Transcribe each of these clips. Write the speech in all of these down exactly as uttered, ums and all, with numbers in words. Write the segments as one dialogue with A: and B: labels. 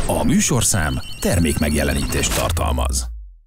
A: A műsorszám termékmegjelenítést tartalmaz.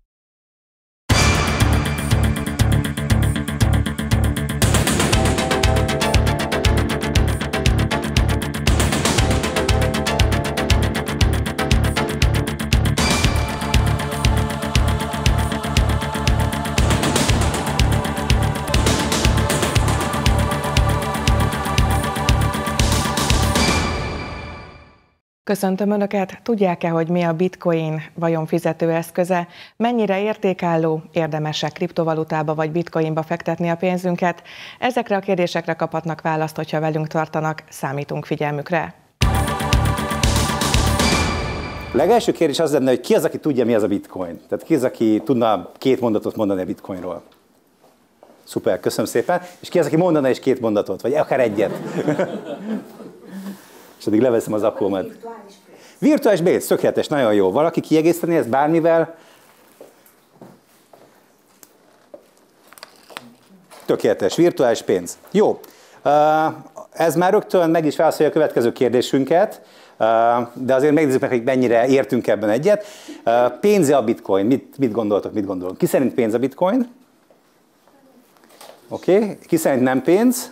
B: Köszöntöm Önöket! Tudják-e, hogy mi a bitcoin vajon fizetőeszköze? Mennyire értékálló, érdemes-e kriptovalutába vagy bitcoinba fektetni a pénzünket? Ezekre a kérdésekre kaphatnak választ, hogyha velünk tartanak, számítunk figyelmükre.
C: A legelső kérdés az lenne, hogy ki az, aki tudja, mi az a bitcoin? Tehát ki az, aki tudna két mondatot mondani a bitcoinról? Szuper, köszönöm szépen. És ki az, aki mondana is két mondatot, vagy akár egyet? És addig leveszem az akkómat. Virtuális pénz, tökéletes, nagyon jó. Valaki kiegészíteni ezt bármivel? Tökéletes, virtuális pénz. Jó. Ez már rögtön meg is válaszolja a következő kérdésünket, de azért megnézzük meg, hogy mennyire értünk ebben egyet. Pénze a bitcoin. Mit, mit gondoltok, mit gondolunk? Ki szerint pénz a bitcoin? Oké. Okay. Ki szerint nem pénz?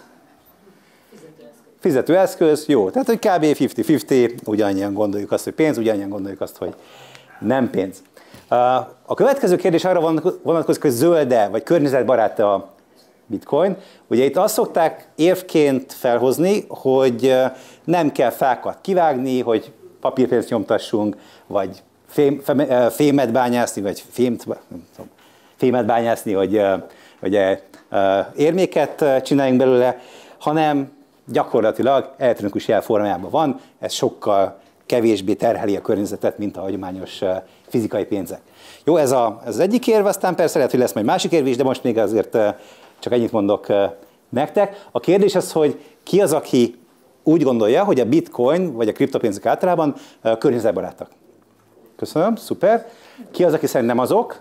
C: Fizetőeszköz, jó. Tehát, hogy kb. ötven-ötven, ugyanannyian gondoljuk azt, hogy pénz, ugyanannyian gondoljuk azt, hogy nem pénz. A következő kérdés arra vonatkozik, hogy zöld-e, vagy környezetbarát a bitcoin. Ugye itt azt szokták érvként felhozni, hogy nem kell fákat kivágni, hogy papírpénzt nyomtassunk, vagy fém, fémet bányászni, vagy fémt, nem tudom, fémet bányászni, hogy, hogy érméket csináljunk belőle, hanem gyakorlatilag elektronikus jel formájában van, ez sokkal kevésbé terheli a környezetet, mint a hagyományos fizikai pénzek. Jó, ez, a, ez az egyik érv, aztán persze lehet, hogy lesz majd másik érv is, de most még azért csak ennyit mondok nektek. A kérdés az, hogy ki az, aki úgy gondolja, hogy a bitcoin, vagy a kriptopénzek általában környezetbarátak. Köszönöm, szuper. Ki az, aki szerint nem azok?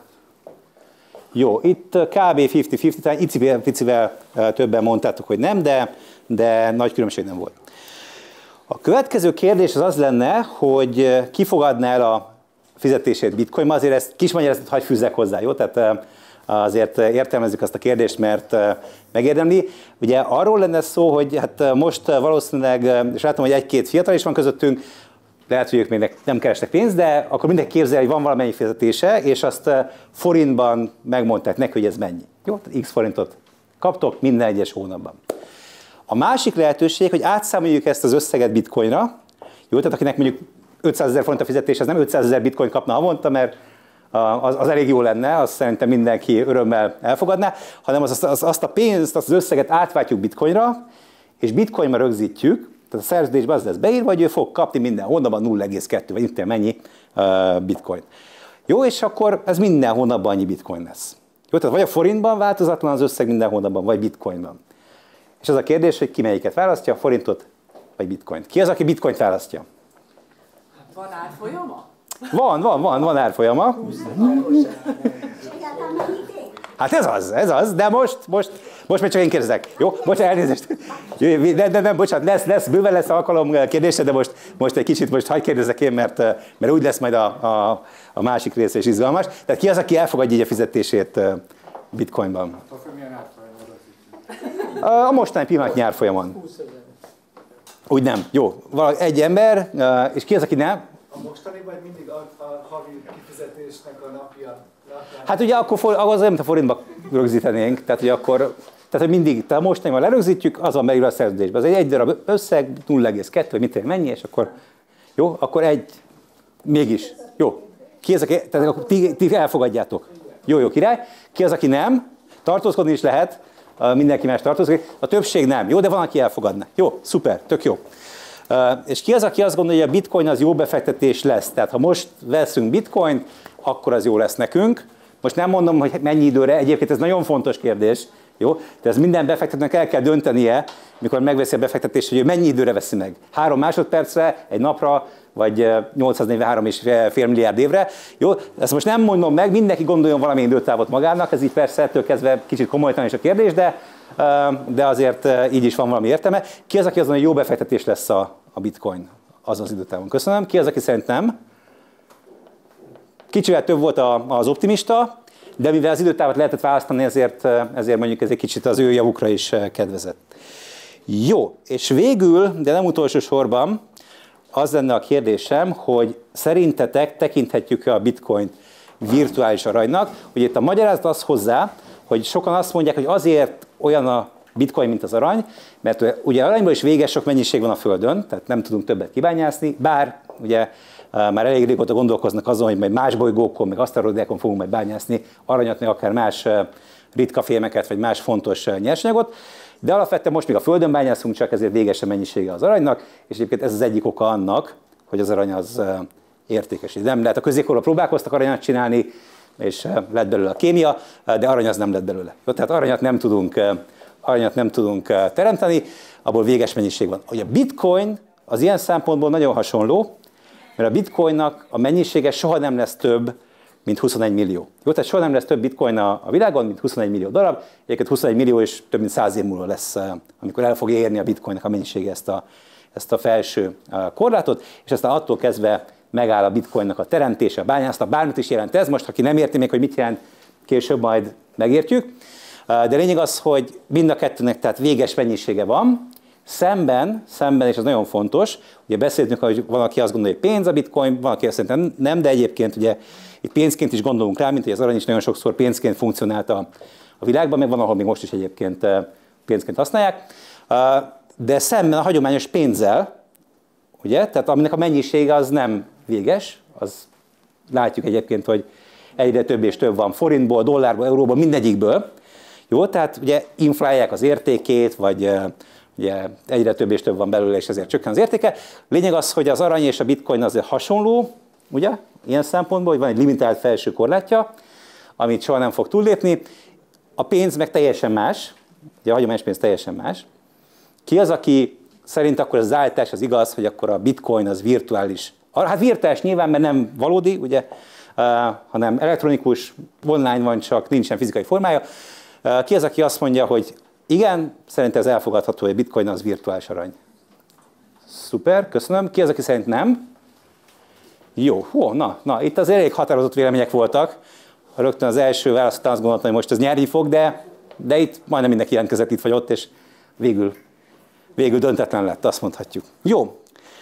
C: Jó, itt kb. ötven-ötven, talán icivel, picivel többen mondtátok, hogy nem, de, de nagy különbség nem volt. A következő kérdés az az lenne, hogy ki fogadná el a fizetését bitcoinban, azért ezt kis magyarázatot hagy fűzzek hozzá, jó? Tehát azért értelmezzük azt a kérdést, mert megérdemli. Ugye arról lenne szó, hogy hát most valószínűleg, és látom, hogy egy-két fiatal is van közöttünk, lehet, hogy ők még nem keresnek pénzt, de akkor mindenki képzel, hogy van valamennyi fizetése, és azt forintban megmondták neki, hogy ez mennyi. Jó, x forintot kaptok minden egyes hónapban. A másik lehetőség, hogy átszámoljuk ezt az összeget bitcoinra. Jó, tehát akinek mondjuk ötszázezer forint a fizetés, az nem ötszázezer bitcoin kapna havonta, mert az, az elég jó lenne, azt szerintem mindenki örömmel elfogadná, hanem azt, az, azt a pénzt, azt az összeget átváltjuk bitcoinra, és bitcoinra rögzítjük. Tehát a szerződésben az lesz beírva, hogy ő fog kapni minden hónapban nulla egész kettő, vagy itt mennyi uh, bitcoin. Jó, és akkor ez minden hónapban annyi bitcoin lesz. Jó, tehát vagy a forintban változatlan az összeg minden hónapban, vagy bitcoinban. És az a kérdés, hogy ki melyiket választja, a forintot, vagy bitcoint. Ki az, aki bitcoint választja?
D: Van árfolyama?
C: Van, van, van, van árfolyama. Hát ez az, ez az, de most, most, most még csak én kérdezek. Jó, most elnézést. Nem, nem, nem, bocsánat, lesz, lesz, bőven lesz alkalom kérdése, de most, most egy kicsit most hagyj kérdezek én, mert, mert úgy lesz majd a, a, a másik része is izgalmas. Tehát ki az, aki elfogadja így a fizetését bitcoinban? A mostani pillanatnyi árfolyamon. Úgy nem. Jó, valahogy egy ember, és ki az, aki nem?
E: A mostani vagy mindig a, a havi kifizetésnek a napja? napja?
C: Hát ugye akkor for, az nem a forintba rögzítenénk, tehát hogy akkor, tehát hogy mindig, tehát a mostanival lerögzítjük, az van beírva a szerződésbe. Az egy, egy darab összeg, nulla egész kettő, vagy mit tudom, mennyi, és akkor jó, akkor egy, mégis, jó. Ki az, aki, tehát akkor ti, ti elfogadjátok. Jó, jó, király. Ki az, aki nem? Tartózkodni is lehet, mindenki más tartózkodik. A többség nem. Jó, de van, aki elfogadna. Jó, szuper, tök jó. Uh, és ki az, aki azt gondolja, hogy a bitcoin az jó befektetés lesz? Tehát ha most veszünk bitcoint, akkor az jó lesz nekünk. Most nem mondom, hogy mennyi időre, egyébként ez nagyon fontos kérdés. Jó? De ez minden befektetőnek el kell döntenie, mikor megveszi a befektetést, hogy ő mennyi időre veszi meg. Három másodpercre, egy napra, vagy nyolcszáznegyvenhárom és fél milliárd évre. Jó? Ezt most nem mondom meg, mindenki gondoljon valamilyen időtávot magának, ez így persze ettől kezdve kicsit komolytalan is a kérdés, de, de azért így is van valami értelme. Ki az, aki azon, hogy jó befektetés lesz a, a bitcoin azon az időtávon? Köszönöm. Ki az, aki szerint nem? Kicsivel több volt az optimista, de mivel az időtávot lehetett választani, ezért, ezért mondjuk ez egy kicsit az ő javukra is kedvezett. Jó, és végül, de nem utolsó sorban, az lenne a kérdésem, hogy szerintetek tekinthetjük-e a bitcoint virtuális aranynak? Ugye itt a magyarázat az hozzá, hogy sokan azt mondják, hogy azért olyan a bitcoin, mint az arany, mert ugye aranyból is véges sok mennyiség van a Földön, tehát nem tudunk többet kibányászni, bár ugye már elég régóta gondolkoznak azon, hogy majd más bolygókon, meg aszteroidákon fogunk majd bányászni aranyat, meg akár más ritka fémeket, vagy más fontos nyersanyagot, de alapvetően most még a Földön bányászunk, csak ezért véges a mennyisége az aranynak, és egyébként ez az egyik oka annak, hogy az arany az értékes. Nem lehet, a középkorban próbálkoztak aranyat csinálni, és lett belőle a kémia, de arany az nem lett belőle. Tehát aranyat nem tudunk, aranyat nem tudunk teremteni, abból véges mennyiség van. Ugye a bitcoin az ilyen szempontból nagyon hasonló, mert a bitcoinnak a mennyisége soha nem lesz több, mint huszonegy millió. Jó, tehát soha nem lesz több bitcoin a, a világon, mint huszonegy millió darab. Egyébként huszonegy millió és több mint száz év múlva lesz, amikor el fog érni a bitcoinnak a mennyisége ezt a, ezt a felső korlátot, és aztán attól kezdve megáll a bitcoinnak a teremtése, a bányászata, bármit is jelent ez. Most, aki nem érti még, hogy mit jelent, később majd megértjük. De lényeg az, hogy mind a kettőnek tehát véges mennyisége van, Szemben, szemben, és ez nagyon fontos, ugye beszéltünk, hogy van, aki azt gondolja, hogy pénz a bitcoin, van, aki azt szerintem nem, de egyébként ugye itt pénzként is gondolunk rá, mint hogy az arany is nagyon sokszor pénzként funkcionált a, a világban, meg van, ahol még most is egyébként pénzként használják. De szemben a hagyományos pénzzel, ugye, tehát aminek a mennyisége az nem véges, az látjuk egyébként, hogy egyre több és több van forintból, dollárból, euróból, mindegyikből. Jó, tehát ugye inflálják az értékét, vagy ugye egyre több és több van belőle, és ezért csökken az értéke. Lényeg az, hogy az arany és a bitcoin azért hasonló, ugye, ilyen szempontból, hogy van egy limitált felső korlátja, amit soha nem fog túllépni. A pénz meg teljesen más, ugye a hagyományos pénz teljesen más. Ki az, aki szerint akkor az állítás az igaz, hogy akkor a bitcoin az virtuális? Hát virtuális nyilván, mert nem valódi, ugye, uh, hanem elektronikus, online van, csak nincsen fizikai formája. Uh, ki az, aki azt mondja, hogy igen, szerintem ez elfogadható, hogy a bitcoin az virtuális arany. Szuper, köszönöm. Ki az, aki szerint nem? Jó, hó, na, na, itt az elég határozott vélemények voltak. Rögtön az első választ azt gondoltam, hogy most ez nyerni fog, de, de itt majdnem mindenki jelentkezett itt vagy ott, és végül, végül döntetlen lett, azt mondhatjuk. Jó,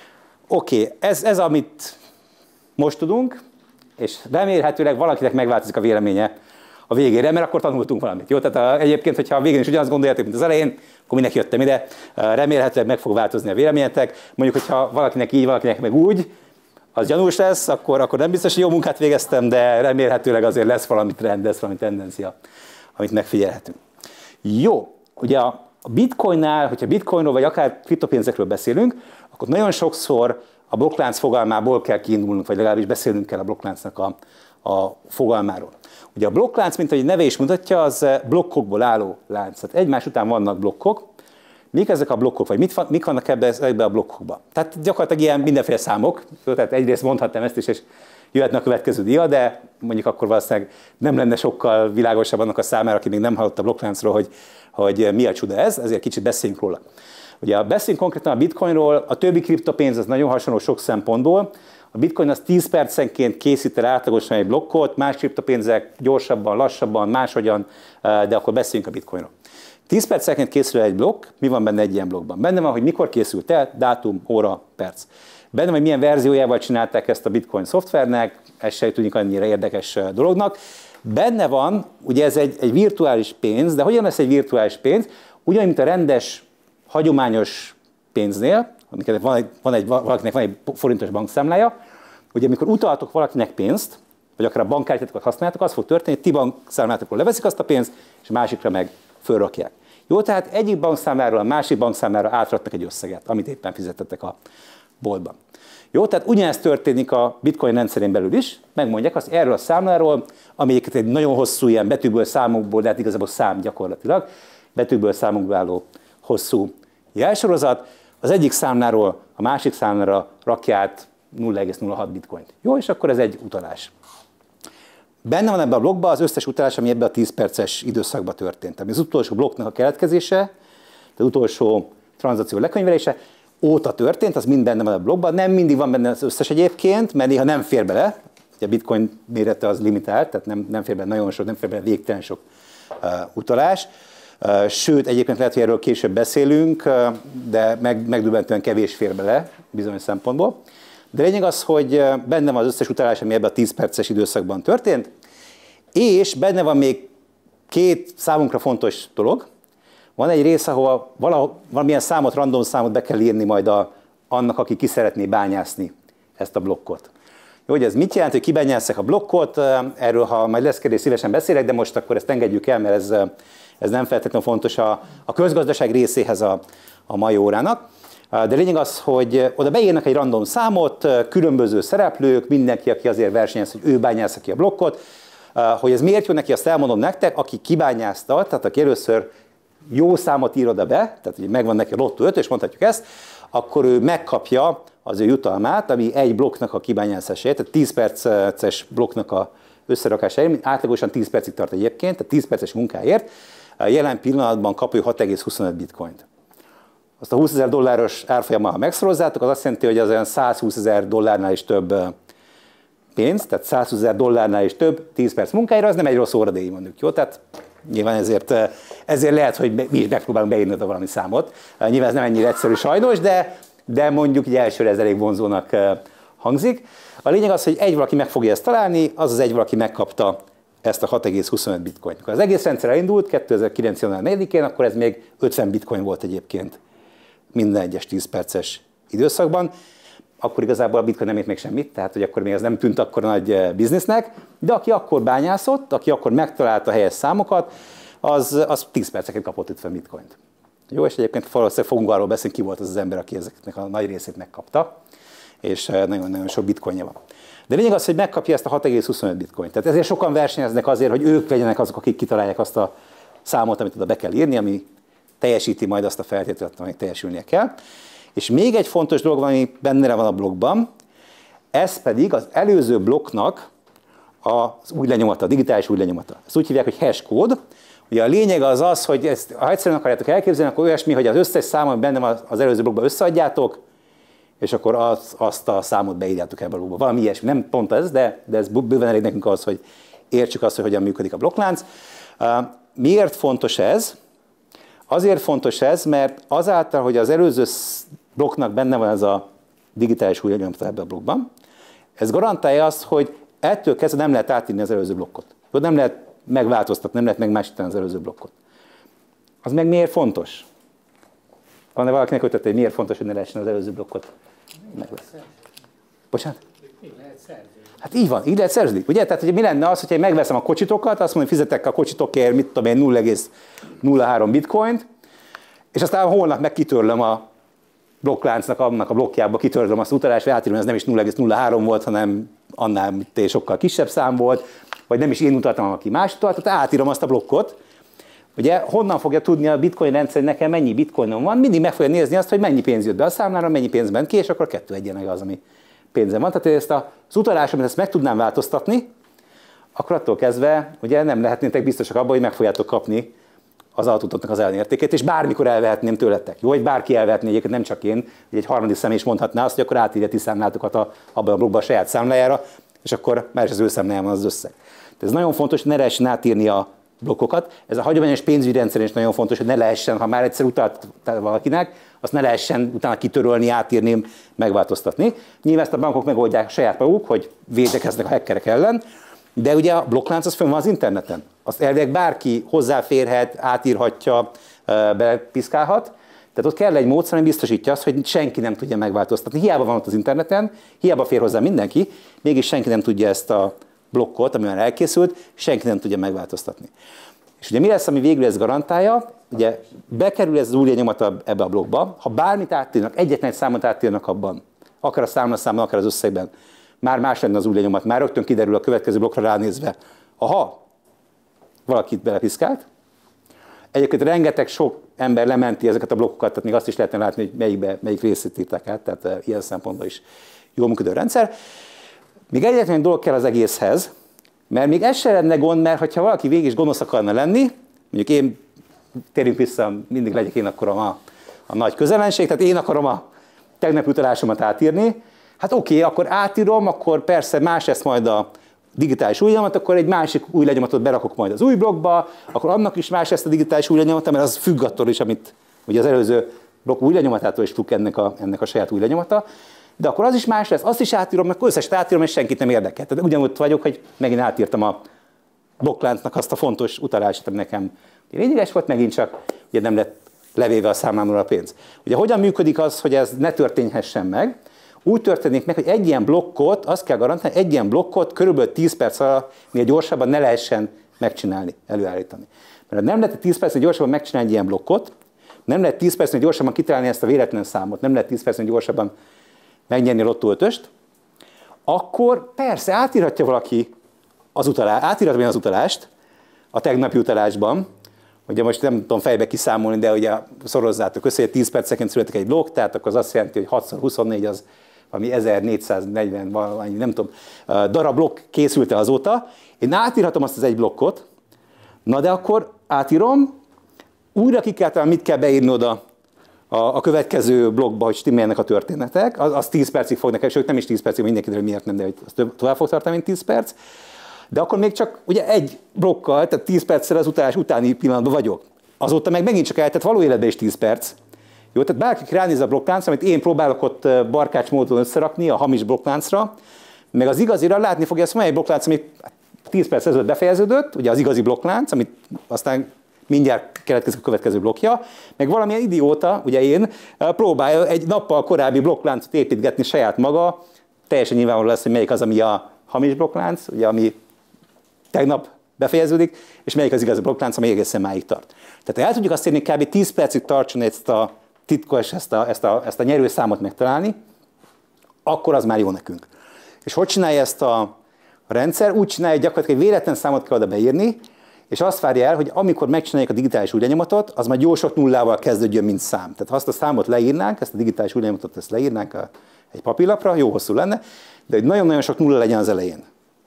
C: oké, ez, ez amit most tudunk, és remélhetőleg valakinek megváltozik a véleménye a végére, mert akkor tanultunk valamit. Jó? Tehát a, egyébként, hogyha a végén is ugyanazt gondoljátok, mint az elején, akkor mindenki jöttem ide, remélhetőleg meg fog változni a véleményetek. Mondjuk, hogyha valakinek így, valakinek meg úgy, az gyanús lesz, akkor, akkor nem biztos, hogy jó munkát végeztem, de remélhetőleg azért lesz valami trend, lesz valami tendencia, amit megfigyelhetünk. Jó, ugye a bitcoinnál, hogyha bitcoinról vagy akár kriptopénzekről beszélünk, akkor nagyon sokszor a blokklánc fogalmából kell kiindulnunk, vagy legalábbis beszélnünk kell a blokkláncnak a, a fogalmáról. Ugye a blokklánc, mint ahogy neve is mutatja, az blokkokból álló lánc. Tehát egymás után vannak blokkok. Mik ezek a blokkok, vagy mit, mik vannak ebbe, ebbe a blokkokba? Tehát gyakorlatilag ilyen mindenféle számok. Tehát egyrészt mondhatnám ezt is, és jöhetne a következő dia, de mondjuk akkor valószínűleg nem lenne sokkal világosabb annak a számára, aki még nem hallott a blokkláncról, hogy, hogy mi a csuda ez, ezért kicsit beszéljünk róla. Ugye beszéljünk konkrétan a bitcoinról, a többi kriptopénz az nagyon hasonló sok szempontból. A bitcoin az tíz percenként készít el átlagosan egy blokkot, más kriptopénzek gyorsabban, lassabban, máshogyan, de akkor beszéljünk a bitcoinról. tíz percenként készül egy blokk, mi van benne egy ilyen blokkban? Benne van, hogy mikor készült el, dátum, óra, perc. Benne van, hogy milyen verziójával csinálták ezt a bitcoin szoftvernek, ez se tűnik annyira érdekes dolognak. Benne van, ugye ez egy, egy virtuális pénz, de hogyan lesz egy virtuális pénz? Ugyanúgy, mint a rendes, hagyományos pénznél, amiket van egy, van egy, valakinek van egy forintos bankszámlája, hogy amikor utaltok valakinek pénzt, vagy akár a bankkártyátokat használjátok, az fog történni, hogy ti bankszámlátokról leveszik azt a pénzt, és a másikra meg fölrakják. Jó, tehát egyik bankszámláról a másik bankszámlára átraknak egy összeget, amit éppen fizettettek a boltban. Jó, tehát ugyanezt történik a bitcoin rendszerén belül is, megmondják azt erről a számláról, ami egy nagyon hosszú ilyen betűből, számokból, de hát igazából szám gyakorlatilag, betűből, számokból álló hosszú jelsorozat, az egyik számláról a másik számlára rakja át nulla egész nulla hat bitcoint. Jó, és akkor ez egy utalás. Benne van ebben a blokkban az összes utalás, ami ebben a tíz perces időszakban történt. Tehát az utolsó blokknak a keletkezése, az utolsó tranzakció lekönyvelése óta történt, az mind benne van a blokkban. Nem mindig van benne az összes egyébként, mert néha nem fér bele, a bitcoin mérete az limitált, tehát nem, nem fér bele nagyon sok, nem fér bele végtelen sok uh, utalás. Uh, sőt, egyébként lehet, hogy erről később beszélünk, uh, de meg, megdöbbentően kevés fér bele bizonyos szempontból. De lényeg az, hogy benne van az összes utalás, ami ebben a tíz perces időszakban történt, és benne van még két számunkra fontos dolog. Van egy rész, ahol valahol, valamilyen számot, random számot be kell írni majd a, annak, aki ki szeretné bányászni ezt a blokkot. Jó, hogy ez mit jelent, hogy kibányásszák a blokkot, erről ha majd lesz kérdés, szívesen beszélek, de most akkor ezt engedjük el, mert ez, ez nem feltétlenül fontos a, a közgazdaság részéhez a, a mai órának. De lényeg az, hogy oda beírnak egy random számot, különböző szereplők, mindenki, aki azért versenyez, hogy ő bányássza ki a blokkot. Hogy ez miért jó neki, azt elmondom nektek, aki kibányázta, tehát aki először jó számot ír oda be, tehát hogy megvan neki a lottó öt, és mondhatjuk ezt, akkor ő megkapja az ő jutalmát, ami egy blokknak a kibányászásáért, tehát tíz perces blokknak a összerakásáért, átlagosan tíz percig tart egyébként, tehát tíz perces munkáért, jelen pillanatban kap ő hat egész huszonöt bitcoint. Azt a húszezer dolláros árfolyammal, ha megszorozzátok, az azt jelenti, hogy az olyan százhúszezer dollárnál is több pénz, tehát százhúszezer dollárnál is több tíz perc munkáira, az nem egy rossz óradíj, mondjuk, jó? Tehát nyilván ezért, ezért lehet, hogy mi is megpróbálunk beírni oda valami számot. Nyilván ez nem ennyire egyszerű sajnos, de, de mondjuk így elsőre ez elég vonzónak hangzik. A lényeg az, hogy egy valaki meg fogja ezt találni, az az egy valaki megkapta ezt a hat egész huszonöt bitcoint. Akkor az egész rendszer elindult kétezer-kilenc. január negyedikén, akkor ez még ötven bitcoin volt egyébként minden egyes tíz perces időszakban. Akkor igazából a bitcoin nem ért még semmit, tehát hogy akkor még ez nem tűnt akkor nagy biznisznek, de aki akkor bányászott, aki akkor megtalálta a helyes számokat, az, az tíz perceket kapott ötven bitcoint. Jó, és egyébként valószínűleg fogunk arról beszélni, ki volt az az ember, aki ezeknek a nagy részét megkapta, és nagyon-nagyon sok bitcoinja van. De lényeg az, hogy megkapja ezt a hat egész huszonöt bitcoint. Tehát ezért sokan versenyeznek azért, hogy ők legyenek azok, akik kitalálják azt a számot, amit oda be kell írni, ami teljesíti majd azt a feltételt, amit teljesülnie kell. És még egy fontos dolog van, ami benne van a blokkban, ez pedig az előző blokknak az új lenyomata, a digitális új lenyomata. Ezt úgy hívják, hogy hash kód. Ugye a lényeg az az, hogy ezt, ha egyszerűen akarjátok elképzelni, akkor olyasmi, hogy az összes szám, ami benne van az előző blokkban, összeadjátok, és akkor az, azt a számot beírjátok ebbe a blokkba. Valami ilyesmi, nem pont ez, de, de ez bőven elég nekünk az, hogy értsük azt, hogy hogyan működik a blokklánc. Miért fontos ez? Azért fontos ez, mert azáltal, hogy az előző blokknak benne van ez a digitális új lenyomata ebben a blokkban, ez garantálja azt, hogy ettől kezdve nem lehet átírni az előző blokkot. Nem lehet megváltoztatni, nem lehet megmásítani az előző blokkot. Az meg miért fontos? Van-e valakinek ötlete, hogy miért fontos, hogy ne lehessen az előző blokkot megváltoztatni? Bocsánat? Hát így van, így lehet szerződni. Ugye? Tehát ugye mi lenne az, hogyha én megveszem a kocsitokat, azt mondom, hogy fizetek a kocsitokért, mit tudom én, nulla egész nulla három bitcoint, és aztán holnap meg kitörlöm a blokkláncnak, annak a blokkjába kitörlöm azt utalást, vagy átírom, ez nem is nulla egész nulla három volt, hanem annál sokkal kisebb szám volt, vagy nem is én utaltam, hanem aki más utalt, tehát átírom azt a blokkot. Ugye honnan fogja tudni a bitcoin rendszer, hogy nekem mennyi bitcoinom van, mindig meg fogja nézni azt, hogy mennyi pénz jött be a számlára, mennyi pénz ment ki, és akkor kettő egyenleg az, ami pénzem van. Tehát ezt az utalást, amit ezt meg tudnám változtatni, akkor attól kezdve ugye nem lehetnétek biztosak abban, hogy meg fogjátok kapni az adatotoknak az ellenértékét, és bármikor elvehetném tőletek. Jó, hogy bárki elvehetné, egyébként nem csak én, hogy egy harmadik személy is mondhatná azt, hogy akkor átírja ti számlátokat a, abban a blokkban a saját számlájára, és akkor már is az ő számláján van az összeg. Tehát ez nagyon fontos, hogy ne lehessen átírni a blokkokat. Ez a hagyományos pénzügyi rendszer is nagyon fontos, hogy ne lehessen, ha már egyszer utalt valakinek, azt ne lehessen utána kitörölni, átírni, megváltoztatni. Nyilván ezt a bankok megoldják saját maguk, hogy védekeznek a hackerek ellen, de ugye a blokklánc az fönn van az interneten. Azt elvileg bárki hozzáférhet, átírhatja, bepiszkálhat. Tehát ott kell egy módszer, ami biztosítja azt, hogy senki nem tudja megváltoztatni. Hiába van ott az interneten, hiába fér hozzá mindenki, mégis senki nem tudja ezt a blokkot, ami már elkészült, senki nem tudja megváltoztatni. És ugye mi lesz, ami végül ezt garantálja? Ugye bekerül ez az új lenyomata ebbe a blokkba, ha bármit átírnak, egyetlen egy számot átírnak abban, akár a számlaszámban, akár az összegben, már más lenne az új lenyomat, már rögtön kiderül a következő blokkra ránézve. Aha, valakit belepiszkált. Egyébként rengeteg sok ember lementi ezeket a blokkokat, tehát még azt is lehetne látni, hogy melyikbe, melyik részét írták át, tehát ilyen szempontból is jól működő rendszer. Még egyetlen egy dolog kell az egészhez, mert még ez sem lenne gond, mert ha valaki végig is gonosz akarna lenni, mondjuk én, térjünk vissza, mindig legyek én akarom a, a nagy közellenség, tehát én akarom a tegnapi utalásomat átírni, Hát oké, okay, akkor átírom, akkor persze más lesz majd a digitális új lenyomat, akkor egy másik új lenyomatot berakok majd az új blokkba, akkor annak is más lesz a digitális új lenyomata, mert az függ attól is, amit ugye az előző blokk új lenyomatától is függ ennek a, ennek a saját új lenyomata. De akkor az is más lesz, azt is átírom, meg összeset átírom, és senkit nem érdekel. Tehát ugyanúgy vagyok, hogy megint átírtam a blokkláncnak azt a fontos utalást, ami nekem lényeges volt, megint csak ugye nem lett levéve a számlámról a pénz. Ugye hogyan működik az, hogy ez ne történhessen meg? Úgy történik meg, hogy egy ilyen blokkot, azt kell garantálni, egy ilyen blokkot körülbelül tíz perc alatt minél gyorsabban ne lehessen megcsinálni, előállítani. Mert nem lehet tíz percnél gyorsabban megcsinálni egy ilyen blokkot, nem lehet tíz percnél gyorsabban kitalálni ezt a véletlen számot, nem lehet tíz percnél gyorsabban megnyerni a lottó ötöst, akkor persze átírhatja valaki az utalást, átírhatja az utalást a tegnapi utalásban, ugye most nem tudom fejbe kiszámolni, de ugye szorozzátok össze, hogy tíz percenként születik egy blokk, tehát akkor az azt jelenti, hogy hat szor huszonnégy az valami ezernégyszáznegyven, valami, nem tudom, darab blokk készült el azóta. Én átírhatom azt az egy blokkot, na de akkor átírom, újra ki kell találni, mit kell beírni oda a, a következő blokkba, hogy stimmeljenek a történetek, az, az tíz percig fog nekem, sőt nem is tíz percig, mindenki, hogy miért nem, de az tovább fog tartani, mint tíz perc. De akkor még csak ugye egy blokkal, tehát tíz perccel az utálás utáni pillanatban vagyok. Azóta meg megint csak eltett való életben is tíz perc. Jó, tehát bárki ránéz a blokklánc, amit én próbálok ott barkács módon összerakni a hamis blokkláncra, meg az igazira látni fogja azt, mely blokklánc, ami tíz perc ezelőtt befejeződött, ugye az igazi blokklánc, amit aztán mindjárt keletkezik a következő blokkja, meg valamilyen idióta, ugye én, próbálja egy nappal korábbi blokkláncot építgetni saját maga, teljesen nyilvánvaló lesz, hogy melyik az, ami a hamis blokklánc, ugye, ami tegnap befejeződik, és melyik az igazi blokklánc, ami egészen máig tart. Tehát el tudjuk azt érni, hogy kb. tíz percig tartson ezt a titkos, ezt a, ezt a, ezt a nyerőszámot megtalálni, akkor az már jó nekünk. És hogy csinálja ezt a rendszer? Úgy csinálja, hogy gyakorlatilag egy véletlen számot kell oda beírni, és azt várja el, hogy amikor megcsinálják a digitális új lenyomatot, az már jó sok nullával kezdődjön, mint szám. Tehát ha azt a számot leírnánk, ezt a digitális új lenyomatot ezt leírnánk a, egy papírlapra, jó hosszú lenne, de hogy nagyon-nagyon sok nulla legyen az elején.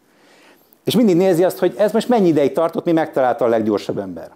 C: És mindig nézi azt, hogy ez most mennyi ideig tartott, mi megtalálta a leggyorsabb ember.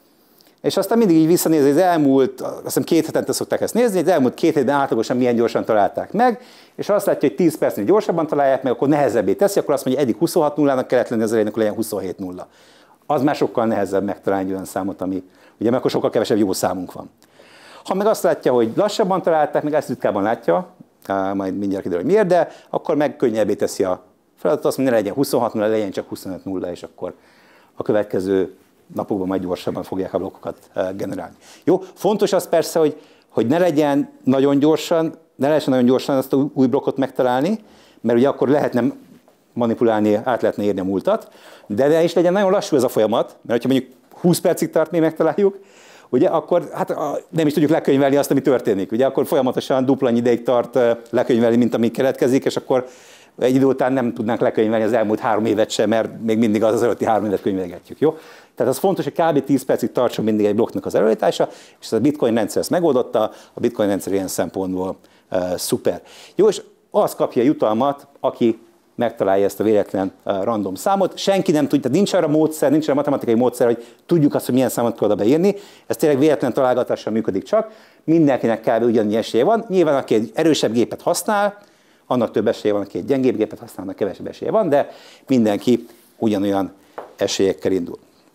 C: És aztán mindig így visszanézi, az elmúlt, azt hiszem két hetente szokták ezt nézni, az elmúlt két hétben átlagosan milyen gyorsan találták meg, és azt látja, hogy tíz percnél gyorsabban találják meg, akkor nehezebbé teszi, akkor azt mondja, hogy eddig huszonhat nullának kellett lenni az elején, akkor legyen huszonhét nulla. Az már sokkal nehezebb megtalálni egy olyan számot, ami, ugye, mert akkor sokkal kevesebb jó számunk van. Ha meg azt látja, hogy lassabban találták, meg ezt ritkában látja, majd mindjárt kiderül, hogy miért, de akkor meg könnyebbé teszi a feladatot, azt mondja, ne legyen huszonhat nulla, legyen csak huszonöt nulla, és akkor a következő napokban majd gyorsabban fogják a blokkokat generálni. Jó, fontos az persze, hogy, hogy ne legyen nagyon gyorsan, ne lehessen nagyon gyorsan ezt a új blokkot megtalálni, mert ugye akkor lehetne manipulálni, át lehetne érni a múltat, de ne is legyen nagyon lassú ez a folyamat, mert ha mondjuk húsz percig tart, még megtaláljuk, ugye akkor hát nem is tudjuk lekönyvelni azt, ami történik. Ugye akkor folyamatosan dupla annyi ideig tart lekönyvelni, mint ami keletkezik, és akkor egy idő után nem tudnánk lekönyvelni az elmúlt három évet sem, mert még mindig az az előtti három évet könyvelgetjük, jó? Tehát az fontos, hogy kb. tíz percig tartson mindig egy blokknak az előállítása, és ez a Bitcoin rendszer ezt megoldotta, a Bitcoin rendszer ilyen szempontból uh, szuper. Jó, és az kapja a jutalmat, aki megtalálja ezt a véletlen uh, random számot. Senki nem tudja, tehát nincs arra módszer, nincs arra matematikai módszer, hogy tudjuk azt, hogy milyen számot kell oda beírni. Ez tényleg véletlen találgatással működik csak. Mindenkinek kb. Ugyannyi esélye van. Nyilván, aki egy erősebb gépet használ, annak több esélye van, aki egy gyengébb gépet használ, annak kevesebb esélye van, de mindenki ugyanolyan esélyekkel indul.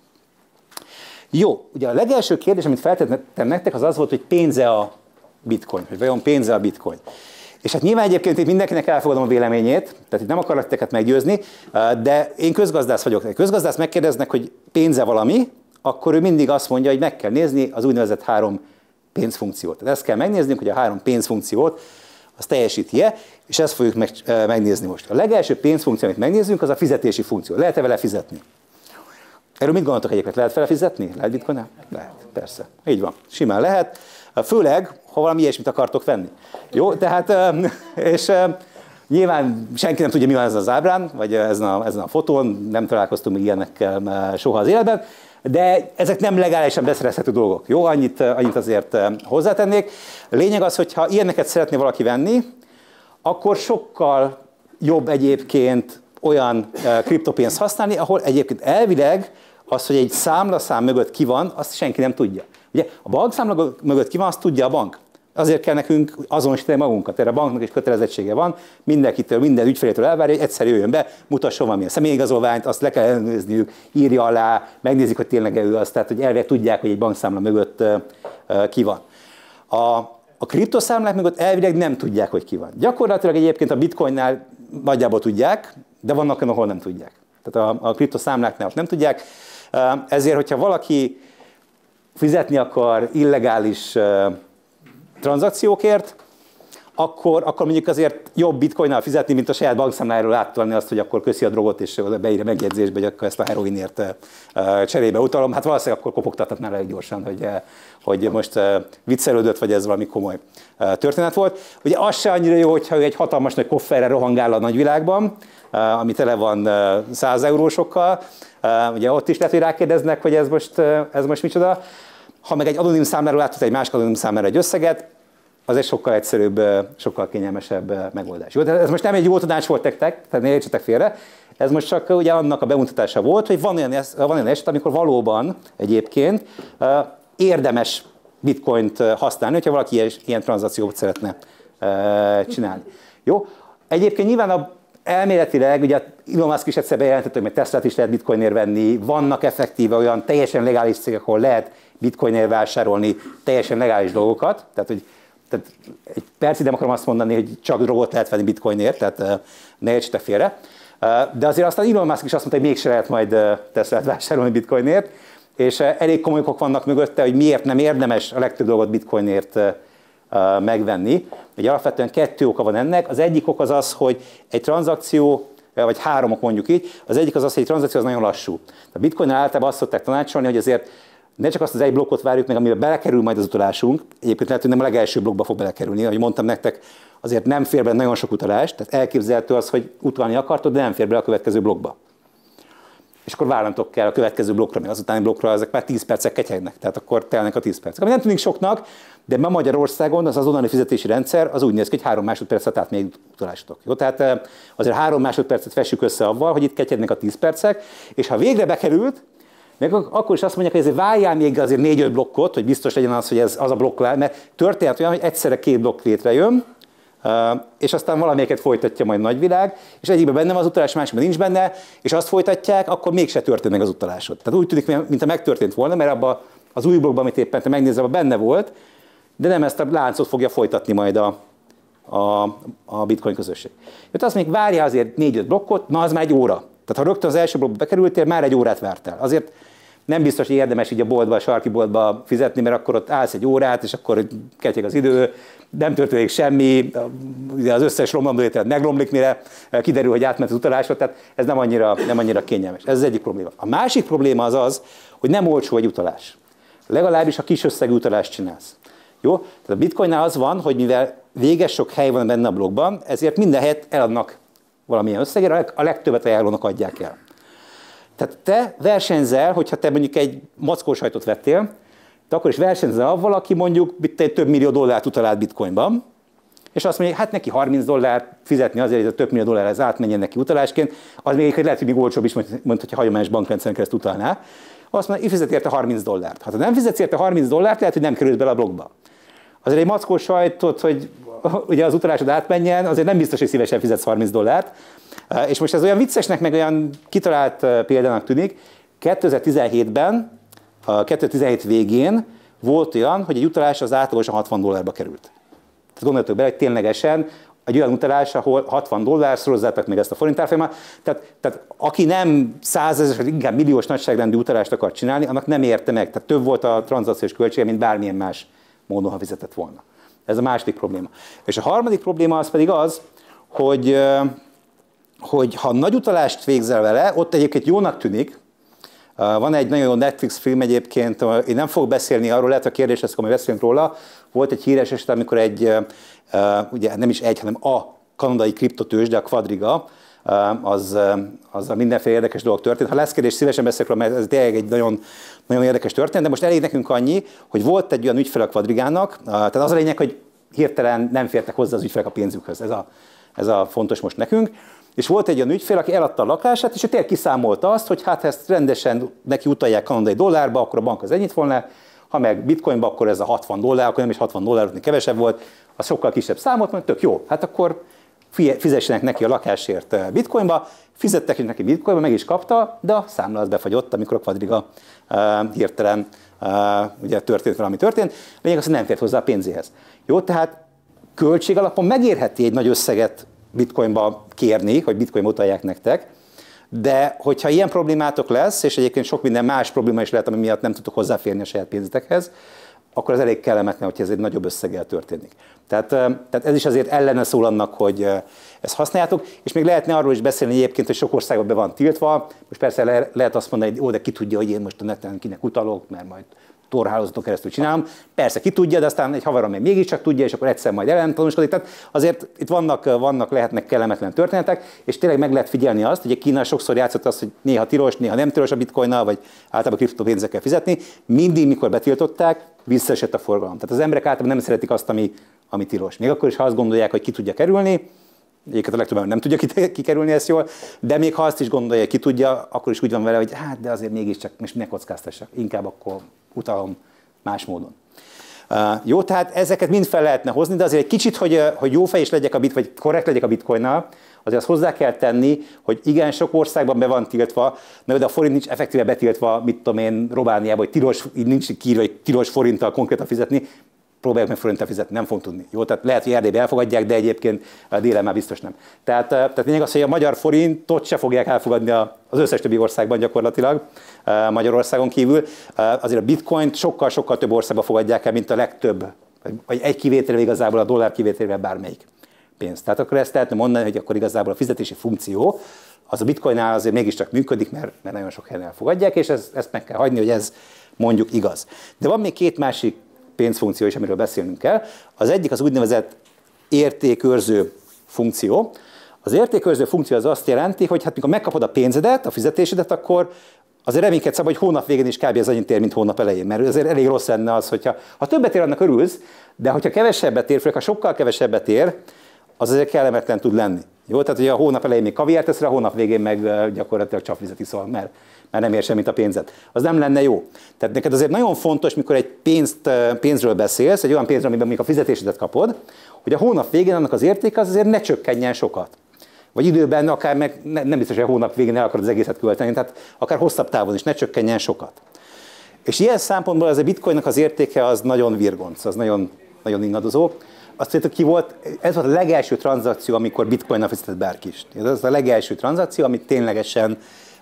C: Jó, ugye a legelső kérdés, amit feltettem nektek, az az volt, hogy pénze a bitcoin, hogy vajon pénze a bitcoin. És hát nyilván egyébként itt mindenkinek elfogadom a véleményét, tehát itt nem akarok titeket meggyőzni, de én közgazdász vagyok. A közgazdász megkérdeznek, hogy pénze valami, akkor ő mindig azt mondja, hogy meg kell nézni az úgynevezett három pénzfunkciót. Tehát ezt kell megnéznünk, hogy a három pénzfunkciót az teljesíti-e, és ezt fogjuk meg, megnézni most. A legelső pénzfunkció, amit megnézzünk, az a fizetési funkció. Lehet-e vele fizetni? Erről mit gondoltok egyébként? Lehet vele fizetni? Lehet bitcoinnal? Lehet, persze. Így van. Simán lehet. Főleg, ha valami ilyesmit akartok venni. Jó, tehát, és nyilván senki nem tudja, mi van ezen az ábrán, vagy ezen a, ezen a fotón, nem találkoztunk még ilyenekkel soha az életben, de ezek nem legálisan beszerezhető dolgok. Jó, annyit, annyit azért hozzátennék. A lényeg az, hogy ha ilyeneket szeretné valaki venni, akkor sokkal jobb egyébként olyan kriptopénzt használni, ahol egyébként elvileg az, hogy egy számlaszám mögött ki van, azt senki nem tudja. Ugye a bankszámla mögött ki van, azt tudja a bank. Azért kell nekünk azonosítani magunkat. Erre a banknak is kötelezettsége van, mindenkitől, minden ügyfelétől elvárja, hogy egyszer jöjjön be, mutasson valamilyen személyigazolványt, azt le kell ellenőrizniük, írja alá, megnézik, hogy tényleg ő az, tehát hogy elvileg tudják, hogy egy bankszámla mögött uh, uh, ki van. A, a kriptoszámlák mögött elvileg nem tudják, hogy ki van. Gyakorlatilag egyébként a bitcoinnál nagyjából tudják, de vannak olyan, ahol nem tudják. Tehát a, a kriptoszámláknál nem tudják. Uh, ezért, hogyha valaki fizetni akar illegális uh, tranzakciókért, akkor, akkor mondjuk azért jobb bitcoinnal fizetni, mint a saját bankszámlájáról áttalálni azt, hogy akkor köszi a drogot, és beírja megjegyzésbe, hogy akkor ezt a heroinért uh, cserébe utalom. Hát valószínűleg akkor kopogtathatnál elég gyorsan, hogy, uh, hogy most uh, viccelődött, vagy ez valami komoly uh, történet volt. Ugye az se annyira jó, hogyha ő egy hatalmas nagy kofferrel rohangál a nagyvilágban, uh, ami tele van uh, száz eurósokkal. Uh, ugye ott is lehet, hogy rákérdeznek, hogy ez most, uh, ez most micsoda. Ha meg egy anonim számláról átvitt egy másik anonim számlára egy összeget, az egy sokkal egyszerűbb, sokkal kényelmesebb megoldás. Jó, de ez most nem egy jó tanács volt nektek, tehát ne értsetek félre. Ez most csak ugye annak a bemutatása volt, hogy van olyan, van olyan eset, amikor valóban egyébként érdemes bitcoint használni, hogyha valaki ilyen, ilyen tranzakciót szeretne csinálni. Jó? Egyébként nyilván a elméletileg, ugye Elon Musk is egyszer bejelentett, hogy Teslát is lehet bitcoinért venni, vannak effektíve olyan teljesen legális cégek, ahol lehet bitcoinért vásárolni teljesen legális dolgokat, tehát hogy tehát egy percig nem akarom azt mondani, hogy csak drogot lehet venni bitcoinért, tehát ne értsetek félre. De azért aztán Elon Musk is azt mondta, hogy mégse lehet majd Teslát vásárolni bitcoinért, és elég komoly okok vannak mögötte, hogy miért nem érdemes a legtöbb dolgot bitcoinért megvenni. Ugye alapvetően kettő oka van ennek. Az egyik ok az az, hogy egy tranzakció, vagy három ok mondjuk így, az egyik az az, hogy egy tranzakció az nagyon lassú. A bitcoinnál általában azt szokták tanácsolni, hogy azért ne csak azt az egy blokkot várjuk meg, amiben belekerül majd az utalásunk. Egyébként lehet, hogy nem a legelső blokkba fog belekerülni. Ahogy mondtam nektek, azért nem fér bele nagyon sok utalás, tehát elképzelhető az, hogy utalni akartod, de nem fér bele a következő blokkba. És akkor várnatok kell a következő blokkra, meg azutáni blokkra, ezek már tíz percek ketyegnek, tehát akkor telnek a tíz percek. Ami nem tűnik soknak, de ma Magyarországon az azonnali fizetési rendszer az úgy néz ki, hogy három másodpercet át még utalásotok. Jó? Tehát azért három másodpercet fessük össze avval, hogy itt ketyegnek a tíz percek, és ha végre bekerült, meg akkor is azt mondják, hogy ezért várjál még azért négy-öt blokkot, hogy biztos legyen az, hogy ez az a blokk le, mert történet olyan, hogy egyszerre két blokk létrejön, és aztán valamelyiket folytatja majd nagyvilág, és egyikben benne van az utalás, másikban nincs benne, és azt folytatják, akkor mégse történt meg az utalásod. Tehát úgy tűnik, mintha megtörtént volna, mert abban az új blokkban, amit éppen te megnézel, abban benne volt, de nem ezt a láncot fogja folytatni majd a, a, a bitcoin közösség. Jött azt mondjuk, várjál azért négy-öt blokkot, na az már egy óra. Tehát ha rögtön az első blokkba bekerültél, már egy órát vártál. Azért nem biztos, hogy érdemes így a boltba, a sarki boltba fizetni, mert akkor ott állsz egy órát, és akkor ketyeg az idő, nem történik semmi, az összes romlandó ételed megromlik, mire kiderül, hogy átment az utalásra, tehát ez nem annyira, nem annyira kényelmes. Ez az egyik probléma. A másik probléma az az, hogy nem olcsó egy utalás. Legalábbis, ha kis összegű utalást csinálsz. Jó? Tehát a bitcoinnál az van, hogy mivel véges sok hely van benne a blokkban, ezért minden helyet eladnak valamilyen összegére, a legtöbbet ajánlónak adják el. Tehát te versenyzel, hogyha te mondjuk egy mackósajtot vettél, te akkor is versenyzel avval, aki mondjuk egy több millió dollárt utal át bitcoinban, és azt mondja, hát neki harminc dollárt fizetni azért, hogy a több millió dollár ez átmenjen neki utalásként, az még lehet, hogy még olcsóbb is, mint hogyha hagyományos bankrendszeren keresztül utalná. Azt mondja, fizet érte harminc dollárt. Ha te nem fizetsz érte harminc dollárt, lehet, hogy nem kerülsz bele a blokkba. Azért egy mackós sajtot, hogy ugye az utalásod átmenjen, azért nem biztos, hogy szívesen fizetsz harminc dollárt. És most ez olyan viccesnek, meg olyan kitalált példának tűnik. kétezer-tizenhétben, kétezer-tizenhét végén volt olyan, hogy egy utalás az átlagosan hatvan dollárba került. Tehát gondoljatok bele, hogy ténylegesen egy olyan utalás, ahol hatvan dollár, szorozzátok meg ezt a forintárfolyamat. Tehát, tehát aki nem százezer, inkább milliós nagyságrendű utalást akar csinálni, annak nem érte meg. Tehát több volt a tranzakciós költsége, mint bármilyen más módon, ha fizetett volna. Ez a második probléma. És a harmadik probléma az pedig az, hogy, hogy ha nagy utalást végzel vele, ott egyébként jónak tűnik. Van egy nagyon jó Netflix film egyébként, én nem fogok beszélni arról, lehet a kérdés lesz, akkor beszélünk róla. Volt egy híres eset, amikor egy, ugye nem is egy, hanem a kanadai kriptotőzsde, a Quadriga, az, az mindenféle érdekes dolog történt. Ha lesz kérdés, szívesen beszélek róla, mert ez tényleg egy nagyon, nagyon érdekes történet, de most elég nekünk annyi, hogy volt egy olyan ügyfél a Quadrigának, tehát az a lényeg, hogy hirtelen nem fértek hozzá az ügyfelek a pénzükhöz. Ez a, ez a fontos most nekünk. És volt egy olyan ügyfél, aki eladta a lakását, és ő tényleg kiszámolta azt, hogy hát ha ezt rendesen neki utalják kanadai dollárba, akkor a bank az ennyit volna, ha ha meg bitcoinba, akkor ez a hatvan dollár, akkor nem is hatvan dollár, kevesebb volt, az sokkal kisebb számot, mondja, tök jó, hát akkor fizessenek neki a lakásért bitcoinba, fizettek neki bitcoinba, meg is kapta, de a számla az befagyott, amikor a Quadriga uh, hirtelen uh, ugye történt valami történt, lényeg az, hogy nem fért hozzá a pénzéhez. Jó, tehát költség alapon megérheti egy nagy összeget bitcoinba kérni, hogy bitcoinba utalják nektek, de hogyha ilyen problémátok lesz, és egyébként sok minden más probléma is lehet, ami miatt nem tudtok hozzáférni a saját pénzetekhez, akkor az elég kellemetlen, hogyha ez egy nagyobb összeggel történik. Tehát, tehát ez is azért ellene szól annak, hogy ezt használjátok, és még lehetne arról is beszélni egyébként, hogy sok országban be van tiltva. Most persze le, lehet azt mondani, hogy ó, de ki tudja, hogy én most a neten kinek utalok, mert majd torhálózaton keresztül csinálom. Persze ki tudja, de aztán egy havarom még mégiscsak tudja, és akkor egyszer majd ellentanúskodik. Tehát azért itt vannak, vannak, lehetnek kellemetlen történetek, és tényleg meg lehet figyelni azt, hogy Kína sokszor játszott azt, hogy néha tilos, néha nem tilos a bitcoinnal, vagy általában kriptopénzekkel fizetni. Mindig, mikor betiltották, visszaesett a forgalom. Tehát az emberek általában nem szeretik azt, ami, ami tilos. Még akkor is, ha azt gondolják, hogy ki tudja kerülni, egyébként a legtöbben nem tudja kikerülni ezt jól, de még ha azt is gondolja, hogy ki tudja, akkor is úgy van vele, hogy hát, de azért mégiscsak, most ne kockáztassak, inkább akkor utalom más módon. Uh, jó, tehát ezeket mind fel lehetne hozni, de azért egy kicsit, hogy, hogy jó fej is legyek a bit, vagy korrekt legyek a bitcoinnal, azért azt hozzá kell tenni, hogy igen, sok országban be van tiltva, de a forint nincs effektíve betiltva, mit tudom én, Romániában, hogy tilos, nincs kiírva, hogy tilos forinttal konkrétan fizetni, próbáljuk meg forinttal fizetni, nem fogunk tudni. Jó, tehát lehet, hogy Erdélybe elfogadják, de egyébként délen már biztos nem. Tehát, tehát lényeg az, hogy a magyar forintot se fogják elfogadni az összes többi országban gyakorlatilag, Magyarországon kívül. Azért a bitcoint sokkal-sokkal több országban fogadják el, mint a legtöbb, vagy egy kivételvel igazából a dollár kivételével bármelyik pénz. Tehát akkor ezt lehetne mondani, hogy akkor igazából a fizetési funkció az a bitcoinnál azért mégiscsak működik, mert, mert nagyon sok helyen elfogadják, és ez, ezt meg kell hagyni, hogy ez mondjuk igaz. De van még két másik pénzfunkció is, amiről beszélnünk kell. Az egyik az úgynevezett értékőrző funkció. Az értékőrző funkció az azt jelenti, hogy hát mikor megkapod a pénzedet, a fizetésedet, akkor azért reménykedsz abban, hogy hónap végén is kb. Az annyit ér, mint hónap elején, mert azért elég rossz lenne az, hogyha ha többet ér, annak örülsz, de hogyha kevesebbet ér, főleg ha sokkal kevesebbet ér, az azért kellemetlen tud lenni. Jó, tehát ugye a hónap elején még kaviárt tesz rá, a hónap végén meg gyakorlatilag csapvizet iszol, mert, mert nem ér semmit a pénzed. Az nem lenne jó. Tehát neked azért nagyon fontos, mikor egy pénzt, pénzről beszélsz, egy olyan pénzről, amiben még a fizetésedet kapod, hogy a hónap végén annak az értéke az azért ne csökkenjen sokat. Vagy időben akár meg nem biztos, hogy a hónap végén el akarod az egészet költeni, tehát akár hosszabb távon is ne csökkenjen sokat. És ilyen szempontból az a bitcoinnak az értéke az nagyon virgonc, az nagyon, nagyon ingadozó. Azt mondjuk, ki volt, ez volt a legelső tranzakció, amikor bitcoinnal fizetett bárki is. Ez a legelső tranzakció, amit ténylegesen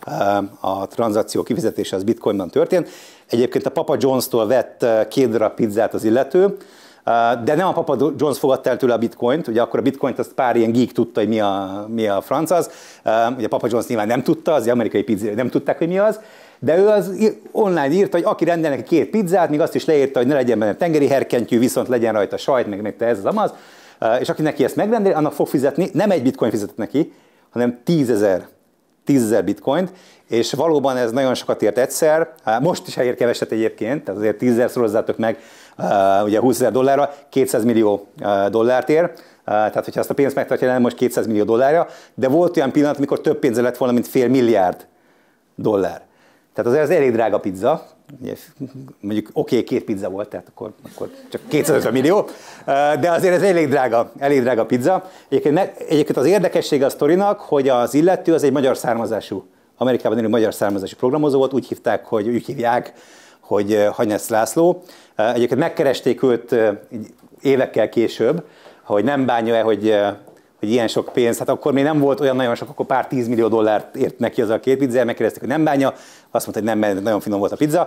C: a tranzakció kifizetése az bitcoinban történt. Egyébként a Papa John's-tól vett két darab pizzát az illető, de nem a Papa John's fogadta el tőle a bitcoint, ugye akkor a bitcoint azt pár ilyen geek tudta, hogy mi a, mi a franc az. Ugye a Papa John's nyilván nem tudta, az amerikai pizzériák nem tudták, hogy mi az. De ő az online írta, hogy aki rendel neki két pizzát, még azt is leírta, hogy ne legyen benne tengeri herkentyű, viszont legyen rajta sajt, meg, meg te ez az amaz, és aki neki ezt megrendeli, annak fog fizetni, nem egy bitcoin fizetett neki, hanem tízezer, tízezer bitcoint, és valóban ez nagyon sokat ért egyszer, most is elér keveset egyébként, tehát azért tízezer szorozzátok meg, ugye húszezer dollárra, kétszáz millió dollárt ér, tehát hogyha azt a pénzt megtartja, nem most kétszáz millió dollárja, de volt olyan pillanat, amikor több pénze lett volna, mint fél milliárd dollár. Tehát azért az elég drága pizza, mondjuk oké, okay, két pizza volt, tehát akkor, akkor csak kétszázötven millió, de azért ez elég drága, elég drága pizza. Egyébként, egyébként az érdekessége a sztorinak, hogy az illető az egy magyar származású, Amerikában élő magyar származású programozó volt, úgy hívták, hogy úgy hívják, hogy Hanyesz László. Egyébként megkeresték őt évekkel később, hogy nem bánja-e, hogy hogy ilyen sok pénz, hát akkor még nem volt olyan nagyon sok, akkor pár tízmillió dollárt ért neki az a két pizza, megkérdezték, hogy nem bánja, azt mondta, hogy nem, nagyon finom volt a pizza.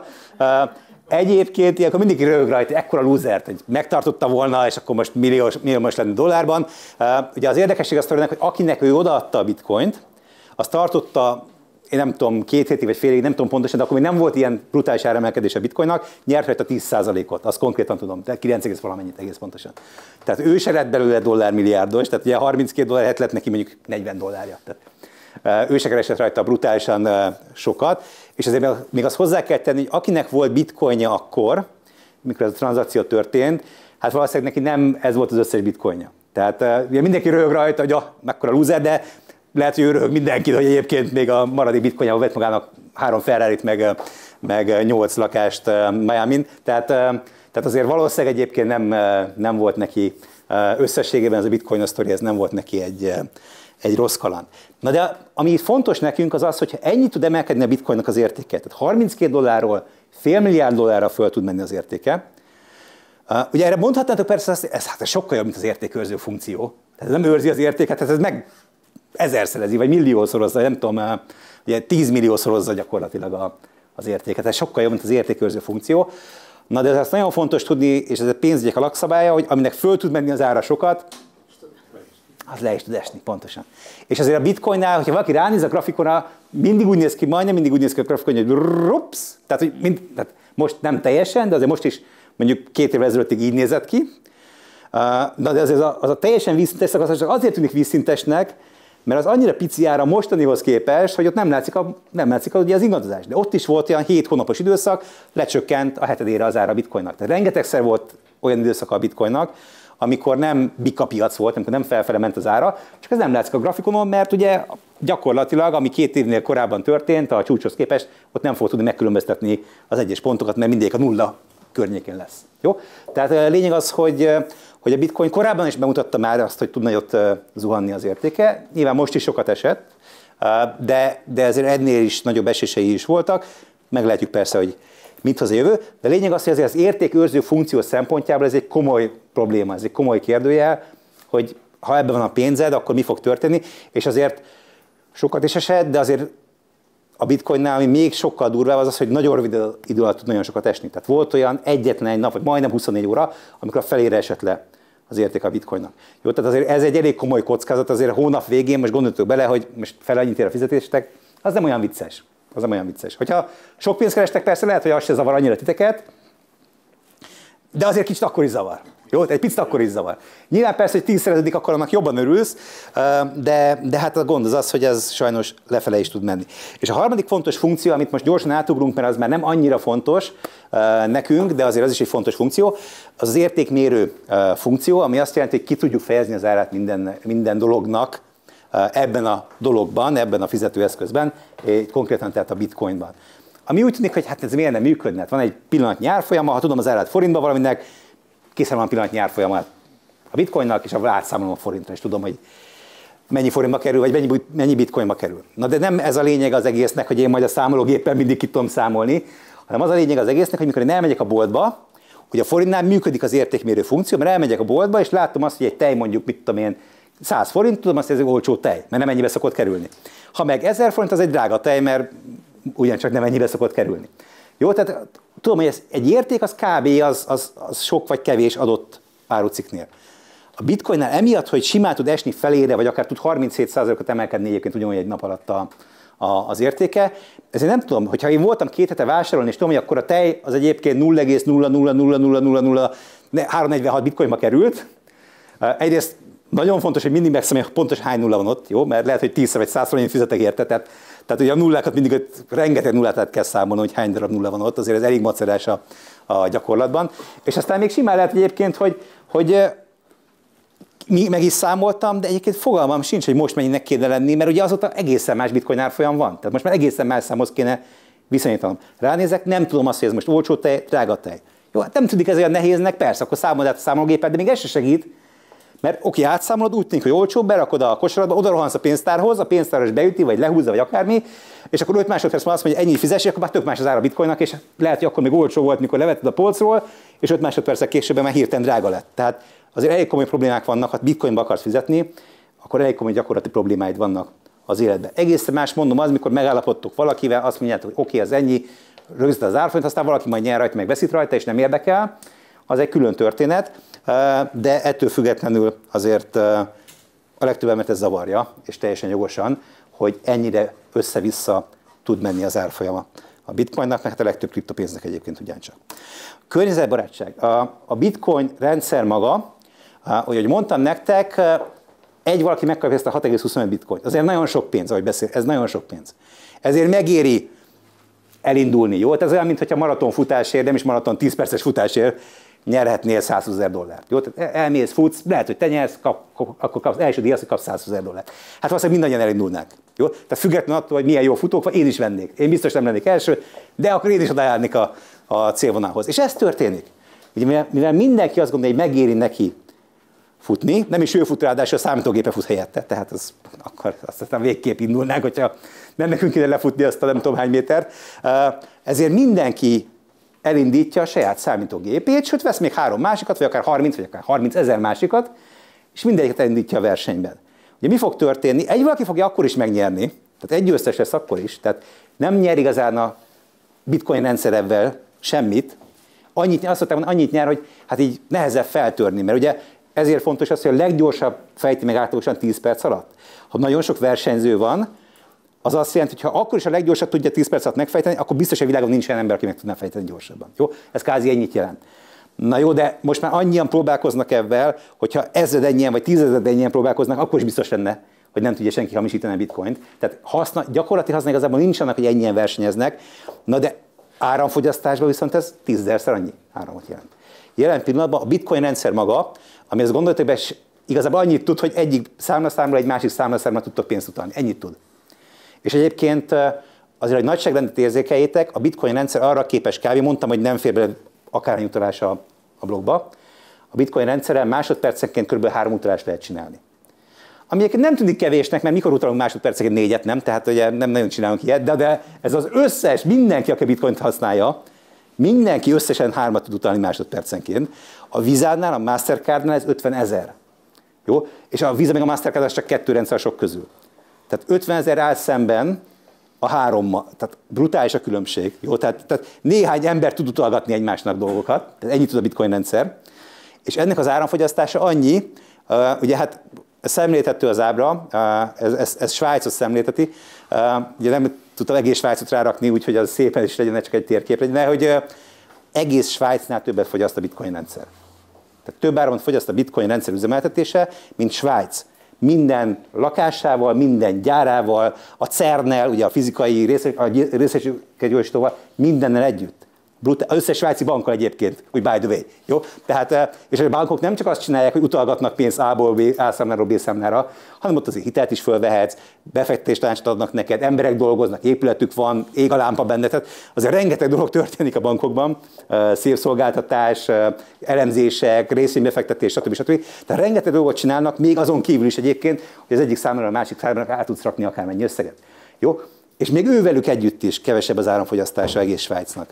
C: Egyébként ilyenkor mindig röhög rajta, ekkora lúzert, hogy megtartotta volna, és akkor most milliós, milliós lenne dollárban. Ugye az érdekesség a sztorinak, hogy akinek ő odaadta a bitcoint, azt tartotta, én nem tudom, két hétig vagy félig, nem tudom pontosan, de akkor még nem volt ilyen brutális áremelkedés a bitcoinnak, nyert rajta tíz százalékot, azt konkrétan tudom, de kilenc egész valamennyit egész pontosan. Tehát ő se lett belőle dollármilliárdos, tehát ugye harminckét dollár helyett lett neki mondjuk negyven dollárja. Tehát ő se keresett rajta brutálisan sokat, és azért még azt hozzá kell tenni, hogy akinek volt bitcoinja akkor, mikor ez a tranzakció történt, hát valószínűleg neki nem ez volt az összes bitcoinja. Tehát ugye mindenki röhög rajta, hogy ah, mekkora lúzer, de lehet, hogy ő röhög mindenki, hogy egyébként még a maradék bitcoinjával vett magának három Ferrarit, meg, meg nyolc lakást Miamin. Tehát, tehát azért valószínűleg egyébként nem, nem volt neki, összességében ez a bitcoin sztori, ez nem volt neki egy, egy rossz kaland. Na de ami fontos nekünk az az, hogy ennyit tud emelkedni a bitcoinnak az értéke, tehát harminckét dollárról fél milliárd dollárra föl tud menni az értéke. Uh, ugye erre mondhatnátok persze azt, ez hát ez sokkal jobb, mint az értékőrző funkció. Tehát ez nem őrzi az értéket, tehát ez meg ezerszerezi, vagy milliószorozza, nem tudom, uh, ugye tízmilliószorozza gyakorlatilag a, az értéket. Ez sokkal jobb, mint az értékőrző funkció. Na de ez nagyon fontos tudni, és ez a pénzügyek alapszabálya, hogy aminek föl tud menni az ára sokat, az le is tud esni, pontosan. És azért a bitcoinnál, hogyha valaki ránéz a grafikonra, mindig úgy néz ki, majdnem mindig úgy néz ki a grafikon, hogy rups, tehát, hogy mind, tehát most nem teljesen, de azért most is mondjuk két évvel ezelőttig így nézett ki. Na de azért az a, az a teljesen vízszintes szakasz az azért tűnik vízszintesnek, mert az annyira pici ára mostanihoz képest, hogy ott nem látszik, a, nem látszik a, ugye az ingadozás. De ott is volt olyan hét hónapos időszak, lecsökkent a hetedére az ára a bitcoinnak. Tehát rengetegszer volt olyan időszak a bitcoinnak, amikor nem bika piac volt, amikor nem felfele ment az ára, csak ez nem látszik a grafikonon, mert ugye gyakorlatilag, ami két évnél korábban történt, a csúcshoz képest, ott nem fog tudni megkülönböztetni az egyes pontokat, mert mindig a nulla környékén lesz. Jó? Tehát a lényeg az, hogy, hogy a bitcoin korábban is bemutatta már azt, hogy tud nagyot zuhanni az értéke. Nyilván most is sokat esett, de, de ezért ennél is nagyobb esései is voltak. Meglátjuk persze, hogy mit hoz a jövő. De a lényeg az, hogy azért az értékőrző funkció szempontjából ez egy komoly probléma, ez egy komoly kérdőjel, hogy ha ebben van a pénzed, akkor mi fog történni, és azért sokat is esett, de azért a bitcoinnál, ami még sokkal durvább, az az, hogy nagyon rövid idő alatt tud nagyon sokat esni. Tehát volt olyan egyetlen egy nap, vagy majdnem huszonnégy óra, amikor a felére esett le az érték a bitcoinnak. Jó, tehát azért ez egy elég komoly kockázat, azért a hónap végén most gondoltok bele, hogy most fel annyit ér a fizetéstek, az nem olyan vicces. Az nem olyan vicces. Hogyha sok pénzt kerestek, persze lehet, hogy az se zavar annyira titeket, de azért kicsit akkor is zavar. Jó, egy picit akkor is zavar. Nyilván persze, hogy tízszereződik, akkor annak jobban örülsz, de, de hát a gond az az, hogy ez sajnos lefele is tud menni. És a harmadik fontos funkció, amit most gyorsan átugrunk, mert az már nem annyira fontos nekünk, de azért az is egy fontos funkció, az az értékmérő funkció, ami azt jelenti, hogy ki tudjuk fejezni az árát minden, minden dolognak ebben a dologban, ebben a fizetőeszközben, konkrétan tehát a bitcoinban. Ami úgy tűnik, hogy hát ez miért nem működne? Hát van egy pillanatnyi árfolyama, ha tudom az árát forintba valaminek, készen van pillanatnyi árfolyama a bitcoinnak, és a átszámolom a forintra, és tudom, hogy mennyi forintba kerül, vagy mennyi, mennyi bitcoinba kerül. Na de nem ez a lényeg az egésznek, hogy én majd a számológéppen mindig ki tudom számolni, hanem az a lényeg az egésznek, hogy mikor én elmegyek a boltba, hogy a forintnál működik az értékmérő funkció, mert elmegyek a boltba, és látom azt, hogy egy tej mondjuk, mit tudom én, száz forint, tudom azt, hogy ez egy olcsó tej, mert nem ennyibe szokott kerülni. Ha meg ezer forint, az egy drága tej, mert ugyancsak nem ennyibe szokott kerülni. Jó, tehát tudom, hogy ez egy érték, az kb. Az, az, az sok vagy kevés adott árucikknél. A bitcoinnál emiatt, hogy simán tud esni felére, vagy akár tud harminchét százalékot emelkedni egyébként ugyanúgy egy nap alatt a, a, az értéke, ezért nem tudom, hogyha én voltam két hete vásárolni, és tudom, hogy akkor a tej az egyébként nulla egész nulla nulla nulla nulla nulla nulla háromszáznegyvenhat bitcoinba került. Egyrészt nagyon fontos, hogy mindig megszámoljuk, hogy pontos hány nulla van ott, jó? Mert lehet, hogy tízszer vagy százszor én fizetek érte, tehát, tehát ugye a nullákat mindig rengeteg nullát kell számolni, hogy hány darab nulla van ott, azért ez elég macerás a, a gyakorlatban. És aztán még simán lehet egyébként, hogy, hogy mi meg is számoltam, de egyébként fogalmam sincs, hogy most mennyinek kéne lenni, mert ugye azóta egészen más bitcoin árfolyam van. Tehát most már egészen más számhoz kéne viszonyítanom. Ránézek, nem tudom azt, hogy ez most olcsó tej, drága tej. Jó, hát nem tudik ez olyan nehéznek, persze, akkor számold át a számológépet, de még ez se segít. Mert oké, átszámolod, úgy tűnik, hogy olcsóbb, berakod a kosaratba, oda rohansz a pénztárhoz, a pénztáros beüti, vagy lehúzza, vagy akármi, és akkor öt másodperc van azt mondja, hogy ennyi fizessék, akkor már tök más az ára a bitcoinnak, és lehet, hogy akkor még olcsó volt, mikor levetted a polcról, és öt másodperccel később már hirtelen drága lett. Tehát azért elég komoly problémák vannak, ha bitcoinba akarsz fizetni, akkor elég komoly gyakorlati problémáid vannak az életben. Egészen más mondom az, mikor megállapodtok valakivel, azt mondjátok, hogy oké, ez ennyi, rögzített az árfolyamot, aztán valaki majd nyer rajta, meg veszít rajta, és nem érdekel, az egy külön történet. De ettől függetlenül azért a legtöbbemet ez zavarja, és teljesen jogosan, hogy ennyire össze-vissza tud menni az árfolyama a bitcoinnak, mert hát a legtöbb kriptopénznek egyébként ugyancsak. Környezetbarátság. A bitcoin rendszer maga, ahogy mondtam nektek, egy valaki megkapja ezt a hat egész huszonöt bitcoin. Azért nagyon sok pénz, ahogy beszél, ez nagyon sok pénz. Ezért megéri elindulni, jó? Ez olyan, mintha maratonfutásért, nem is maraton tíz perces futásért nyerhetnél százhúszezer dollárt. Jó? Tehát elmész, futsz, lehet, hogy te nyersz, kap, akkor kapsz első díjat, hogy kapsz százhúszezer dollárt. Hát valószínűleg mindannyian elindulnák. Jó? Tehát függetlenül attól, hogy milyen jó futók van, én is vennék. Én biztos nem lennék első, de akkor én is odaállnék a, a célvonalhoz. És ez történik. Ugye, mivel, mivel mindenki azt gondolja, hogy megéri neki futni, nem is ő fut, ráadásul a számítógépe fut helyette, tehát az, akkor azt aztán végképp indulnánk, hogyha nem nekünk kéne lefutni azt a nem tudom hány métert. Ezért mindenki elindítja a saját számítógépét, sőt vesz még három másikat, vagy akár harminc, vagy akár harmincezer másikat, és mindegyiket elindítja a versenyben. Ugye mi fog történni? Egy valaki fogja akkor is megnyerni, tehát egy győztes lesz akkor is, tehát nem nyer igazán a bitcoin rendszerevvel semmit, annyit, azt mondtam, annyit nyer, hogy hát így nehezebb feltörni, mert ugye ezért fontos az, hogy a leggyorsabb fejti meg átlagosan tíz perc alatt. Ha nagyon sok versenyző van, az azt jelenti, hogy ha akkor is a leggyorsabb tudja tíz perc alatt megfejteni, akkor biztos, hogy a világon nincs olyan ember, aki meg tudná fejteni gyorsabban. Jó? Ez kázi ennyit jelent. Na jó, de most már annyian próbálkoznak ebben, hogyha ezred ennyien vagy tízezred ennyien próbálkoznak, akkor is biztos lenne, hogy nem tudja senki hamisítani a bitcoint. Tehát haszna, gyakorlati haszna igazából nincs annak, hogy ennyien versenyeznek, na de áramfogyasztásban viszont ez tízezerszer annyi áramot jelent. Jelen pillanatban a bitcoin rendszer maga, ami azt gondoltuk, hogy igazából annyit tud, hogy egyik számlaszámról egy másik számlaszámra tudtok pénzt utalni. Ennyit tud. És egyébként azért, hogy nagyságrendet érzékeljétek, a bitcoin rendszer arra képes kb. Mondtam, hogy nem fér bele akárhány utalás a, a blogba. A bitcoin rendszerrel másodpercenként kb. három utalást lehet csinálni. Ami egyébként nem tűnik kevésnek, mert mikor utalunk másodpercenként négyet, nem? Tehát ugye nem nagyon csinálunk ilyet, de, de ez az összes, mindenki, aki a bitcoint használja, mindenki összesen hármat tud utalni másodpercenként. A Visa-nál, a Mastercardnál ez ötvenezer. Jó? És a Visa meg a Mastercard az csak kettő rendszer sok közül. Tehát ötvenezer áll szemben a hárommal. Tehát brutális a különbség. Jó? Tehát, tehát néhány ember tud utalgatni egymásnak dolgokat. Tehát ennyit tud a bitcoin rendszer. És ennek az áramfogyasztása annyi, uh, ugye hát szemléltető az ábra, uh, ez, ez, ez Svájcot szemlélteti. Uh, ugye nem tudtam egész Svájcot rárakni, úgyhogy az szépen is legyen, csak egy térkép legyen, de hogy uh, egész Svájcnál többet fogyaszt a bitcoin rendszer. Tehát több áramot fogyaszt a bitcoin rendszer üzemeltetése, mint Svájc. Minden lakásával, minden gyárával, a cernel, ugye a fizikai részecskegyorsítóval, mindennel együtt. Az összes svájci bankkal egyébként, úgy by the way. Jó? Tehát, és a bankok nem csak azt csinálják, hogy utalgatnak pénzt A-ból B, A számláról B számlára, hanem ott azért hitelt is fölvehetsz, befektetéstanácsot adnak neked, emberek dolgoznak, épületük van, ég a lámpa benne, tehát azért rengeteg dolog történik a bankokban, szélszolgáltatás, elemzések, részvénybefektetés, stb. stb. Tehát rengeteg dolgot csinálnak, még azon kívül is egyébként, hogy az egyik számlára a másik számlára át tudsz rakni akármennyi összeget. Jó? És még ővelük együtt is kevesebb az áramfogyasztása egész Svájcnak,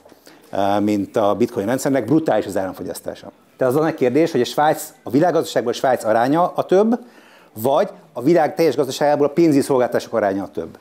C: mint a bitcoin rendszernek, brutális az áramfogyasztása. Tehát az a nagy kérdés, hogy a Svájc, a világgazdaságban a Svájc aránya a több, vagy a világ teljes gazdaságából a pénzügyi szolgáltatások aránya a több.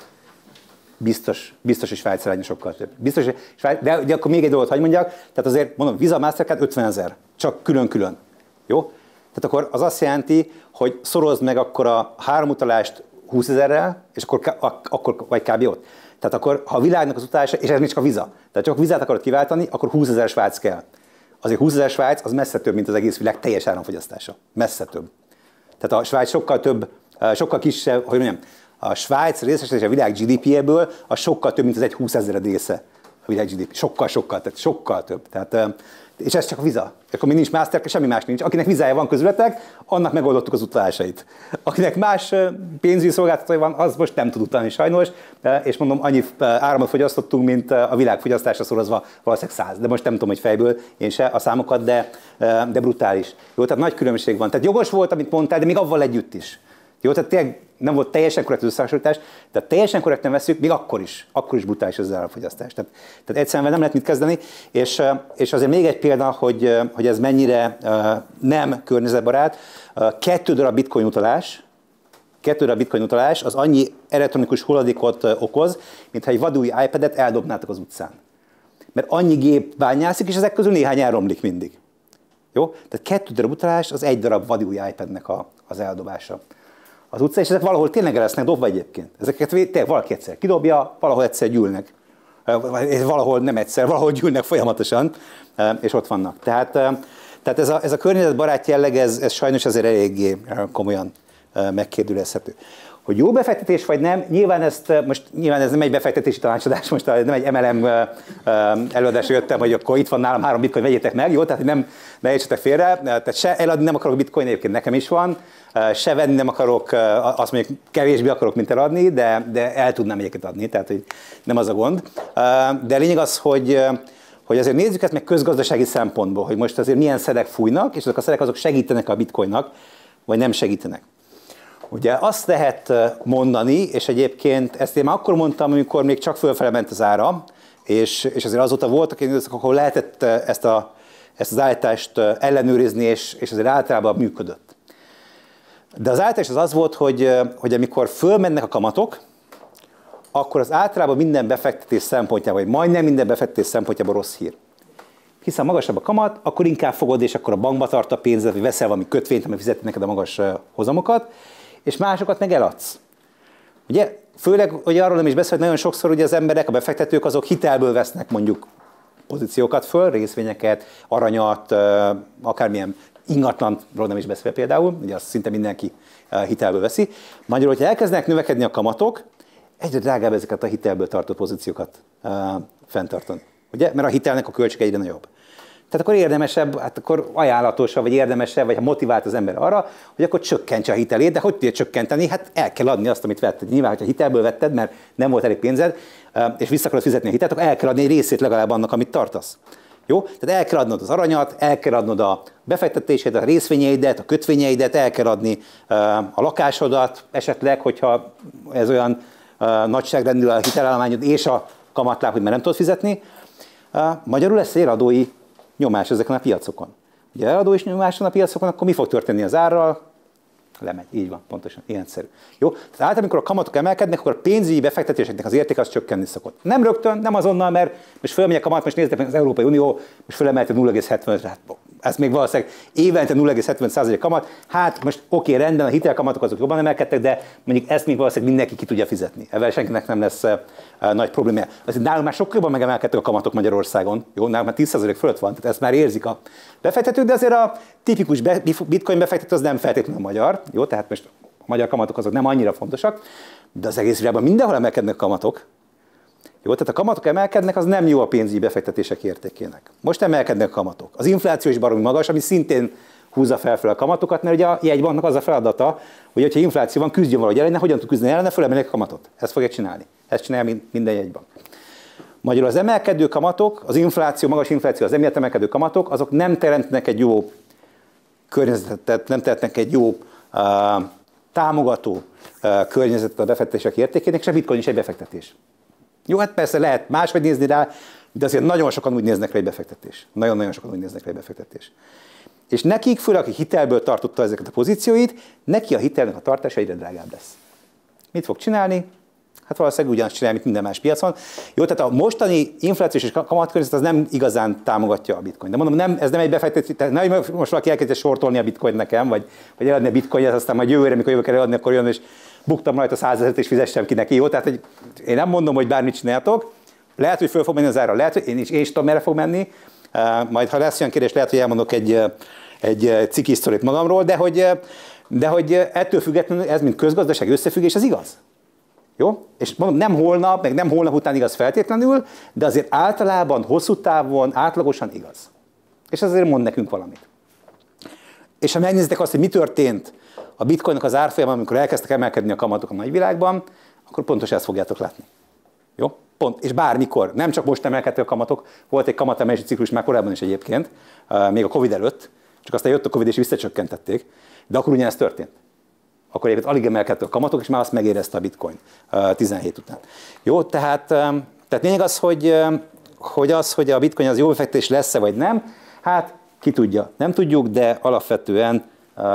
C: Biztos, biztos, hogy Svájc aránya sokkal több. Biztos, hogy Svájc, de, de akkor még egy dolgot hagy mondjak, tehát azért mondom, Visa, Mastercard ötvenezer, csak külön-külön. Jó? Tehát akkor az azt jelenti, hogy szorozd meg akkor a három utalást húszezerrel, és akkor, akkor vagy kb. Ott. Tehát akkor, ha a világnak az utalása, és ez még csak a Visa, tehát csak a Vizát akarod kiváltani, akkor húszezer Svájc kell. Azért húszezer Svájc az messze több, mint az egész világ teljes áramfogyasztása. Messze több. Tehát a Svájc sokkal több, sokkal kisebb, hogy mondjam, a Svájc részesedése a világ gé dé pé-ből a sokkal több, mint az egy húszezred része a világ gé dé pé. Sokkal, sokkal, tehát sokkal több. Tehát, és ez csak a Visa. Akkor még nincs Mastercard, semmi más nincs. Akinek Vizája van közületek, annak megoldottuk az utalásait. Akinek más pénzügyi szolgáltatója van, az most nem tud utalni sajnos, és mondom, annyi áramot fogyasztottunk, mint a világ fogyasztása szorozva valószínűleg száz. De most nem tudom, hogy fejből én se a számokat, de, de brutális. Jó, tehát nagy különbség van. Tehát jogos volt, amit mondtál, de még avval együtt is. Jó, tehát tényleg nem volt teljesen korrekt az összehasonlítás, de teljesen korrekten veszük, még akkor is, akkor is brutális az áramfogyasztás. Tehát, tehát egyszerűen nem lehet mit kezdeni, és, és azért még egy példa, hogy, hogy ez mennyire nem környezetbarát. Kettő darab bitcoin utalás, kettő darab bitcoin utalás az annyi elektronikus hulladékot okoz, mintha egy vadúj iPad-et eldobnátok az utcán. Mert annyi gép bányászik, és ezek közül néhány elromlik mindig. Jó? Tehát kettő darab utalás az egy darab vadúj iPad-nek a, az eldobása az utca, és ezek valahol tényleg el lesznek dobva egyébként. Ezeket tényleg valaki egyszer kidobja, valahol egyszer gyűlnek. Valahol nem egyszer, valahol gyűlnek folyamatosan, és ott vannak. Tehát, tehát ez, a, ez a környezetbarát jelleg, ez, ez sajnos azért eléggé komolyan megkérdőjelezhető. Hogy jó befektetés vagy nem, nyilván, ezt, most, nyilván ez nem egy befektetési tanácsadás, most nem egy em el em előadásra jöttem, hogy akkor itt van nálam három bitcoin, vegyétek meg, jó? Tehát nem, ne értsetek félre, tehát se eladni nem akarok bitcoin, egyébként nekem is van, se venni nem akarok, azt mondjuk kevésbé akarok, mint eladni, de, de el tudnám egyébként adni, tehát hogy nem az a gond. De a lényeg az, hogy, hogy azért nézzük ezt meg közgazdasági szempontból, hogy most azért milyen szedek fújnak, és azok a szedek azok segítenek a bitcoinnak, vagy nem segítenek. Ugye azt lehet mondani, és egyébként ezt én már akkor mondtam, amikor még csak fölfele ment az ára, és, és azért azóta voltak időszakok, ahol lehetett ezt, a, ezt az állítást ellenőrizni, és, és azért általában működött. De az állítás az az volt, hogy, hogy amikor fölmennek a kamatok, akkor az általában minden befektetés szempontjából, vagy majdnem minden befektetés szempontjából rossz hír. Hiszen magasabb a kamat, akkor inkább fogod, és akkor a bankba tart a pénzed, vagy veszel valami kötvényt, ami fizeti neked a magas hozamokat, és másokat meg eladsz. Ugye, főleg, hogy arról nem is beszél, hogy nagyon sokszor ugye az emberek, a befektetők azok hitelből vesznek mondjuk pozíciókat föl, részvényeket, aranyat, akármilyen ingatlanról nem is beszél például, ugye azt szinte mindenki hitelből veszi. Magyarul, hogyha elkezdenek növekedni a kamatok, egyre drágább ezeket a hitelből tartott pozíciókat fenntartani. Ugye? Mert a hitelnek a költsége egyre nagyobb. Tehát akkor érdemesebb, hát akkor ajánlatosabb, vagy érdemesebb, vagy ha motivált az ember arra, hogy akkor csökkentse a hitelét, de hogy tudja csökkenteni? Hát el kell adni azt, amit vetted. Nyilván, hogyha hitelből vetted, mert nem volt elég pénzed, és vissza akarod fizetni a hitelt, akkor el kell adni egy részét legalább annak, amit tartasz. Jó? Tehát el kell adnod az aranyat, el kell adnod a befektetéseidet, a részvényeidet, a kötvényeidet, el kell adni a lakásodat, esetleg, hogyha ez olyan nagyságrendű a hitelállományod és a kamatláb, hogy már nem tudod fizetni. Magyarul lesz eladói nyomás ezeken a piacokon. Ugye eladói nyomáson a piacokon, akkor mi fog történni az árral? Lemegy, így van, pontosan, ilyen egyszerű. Jó? Tehát általában, amikor a kamatok emelkednek, akkor a pénzügyi befektetéseknek az értéke az csökkenni szokott. Nem rögtön, nem azonnal, mert most fölmegy a kamat, most nézzétek meg az Európai Unió, most fölemelte nulla egész hetvenötre, hát ez még valószínűleg évente nulla egész hetven százalék kamat, hát most oké, okay, rendben, a hitelkamatok azok jobban emelkedtek, de mondjuk ezt még valószínűleg mindenki ki tudja fizetni. Ezzel senkinek nem lesz uh, nagy probléma. Azért nálunk már sokkal jobban megemelkedtek a kamatok Magyarországon, jó, nálunk már tíz százalék fölött van, tehát ezt már érzik a befektetők, de azért a tipikus bitcoin befektető az nem feltétlenül magyar, jó, tehát most a magyar kamatok azok nem annyira fontosak, de az egész világban mindenhol emelkednek kamatok. Jó, tehát a kamatok emelkednek, az nem jó a pénzügyi befektetések értékének. Most emelkednek a kamatok. Az infláció is baromi magas, ami szintén húzza fel fel a kamatokat, mert ugye a jegybanknak az a feladata, hogy hogyha infláció van, küzdjön valahogy ellene, hogyan tud küzdeni ellene, fölemelik a kamatot. Ezt fogják csinálni. Ezt csinálja minden jegybank. Magyarul az emelkedő kamatok, az infláció, magas infláció, az emiatt emelkedő kamatok, azok nem teremtnek egy jó környezetet, nem teremtnek egy jó uh, támogató uh, környezetet a befektetések értékének, és a bitcoin is egy befektetés. Jó, hát persze lehet máshogy nézni rá, de azért nagyon sokan úgy néznek rá egy befektetés. Nagyon-nagyon sokan úgy néznek rá egy befektetés. És nekik, főleg aki hitelből tartotta ezeket a pozícióit, neki a hitelnek a tartása egyre drágább lesz. Mit fog csinálni? Hát valószínűleg ugyanazt csinálja, mint minden más piacon. Jó, tehát a mostani inflációs és kamatkörnyezet az nem igazán támogatja a bitcoin. De mondom, nem, ez nem egy befektetés, tehát nem, most valaki elkezdje sortolni a bitcoin nekem, vagy, vagy eladni a bitcoinját, aztán majd jövőre, amikor jövök el eladni, akkor jön, és buktam rajta százezret, és fizessem ki neki. Jó, tehát hogy én nem mondom, hogy bármit csináltok. Lehet, hogy föl fog menni az ára, lehet, hogy én is, én is tudom, merre fog menni. Uh, majd, ha lesz olyan kérdés, lehet, hogy elmondok egy, egy cikki sztorit magamról, de hogy, de hogy ettől függetlenül ez, mint közgazdasági összefüggés, az igaz. Jó? És mondom, nem holnap, meg nem holnap után igaz feltétlenül, de azért általában, hosszú távon, átlagosan igaz. És azért mond nekünk valamit. És ha megnézitek azt, hogy mi történt a bitcoinnak az árfolyamán, amikor elkezdtek emelkedni a kamatok a nagyvilágban, akkor pontosan ezt fogjátok látni. Jó? Pont. És bármikor, nem csak most emelkedtek a kamatok, volt egy kamatemelési ciklus már korábban is egyébként, még a Covid előtt, csak aztán jött a Covid és visszacsökkentették, de akkor ugyanezt történt. Akkor egyébként alig emelkedtek a kamatok, és már azt megérezte a bitcoin tizenhét után. Jó, tehát, tehát lényeg az, hogy, hogy az, hogy a bitcoin az jó befektetés lesz-e vagy nem, hát ki tudja, nem tudjuk, de alapvetően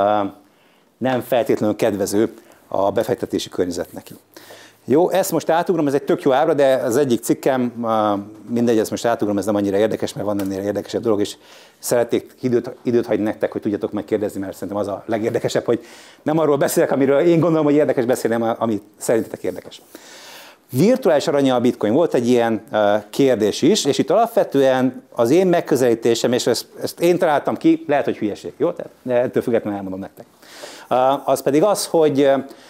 C: nem feltétlenül kedvező a befektetési környezet neki. Jó, ezt most átugrom, ez egy tök jó ábra, de az egyik cikkem, mindegy, ezt most átugrom, ez nem annyira érdekes, mert van ennél érdekesebb dolog, és szeretnék időt, időt hagyni nektek, hogy tudjatok meg kérdezni, mert szerintem az a legérdekesebb, hogy nem arról beszélek, amiről én gondolom, hogy érdekes beszélni, hanem ami szerintetek érdekes. Virtuális aranya a bitcoin. Volt egy ilyen kérdés is, és itt alapvetően az én megközelítésem, és ezt, ezt én találtam ki, lehet, hogy hülyeség, jó? De ettől függetlenül elmondom nektek. Az pedig az, hogy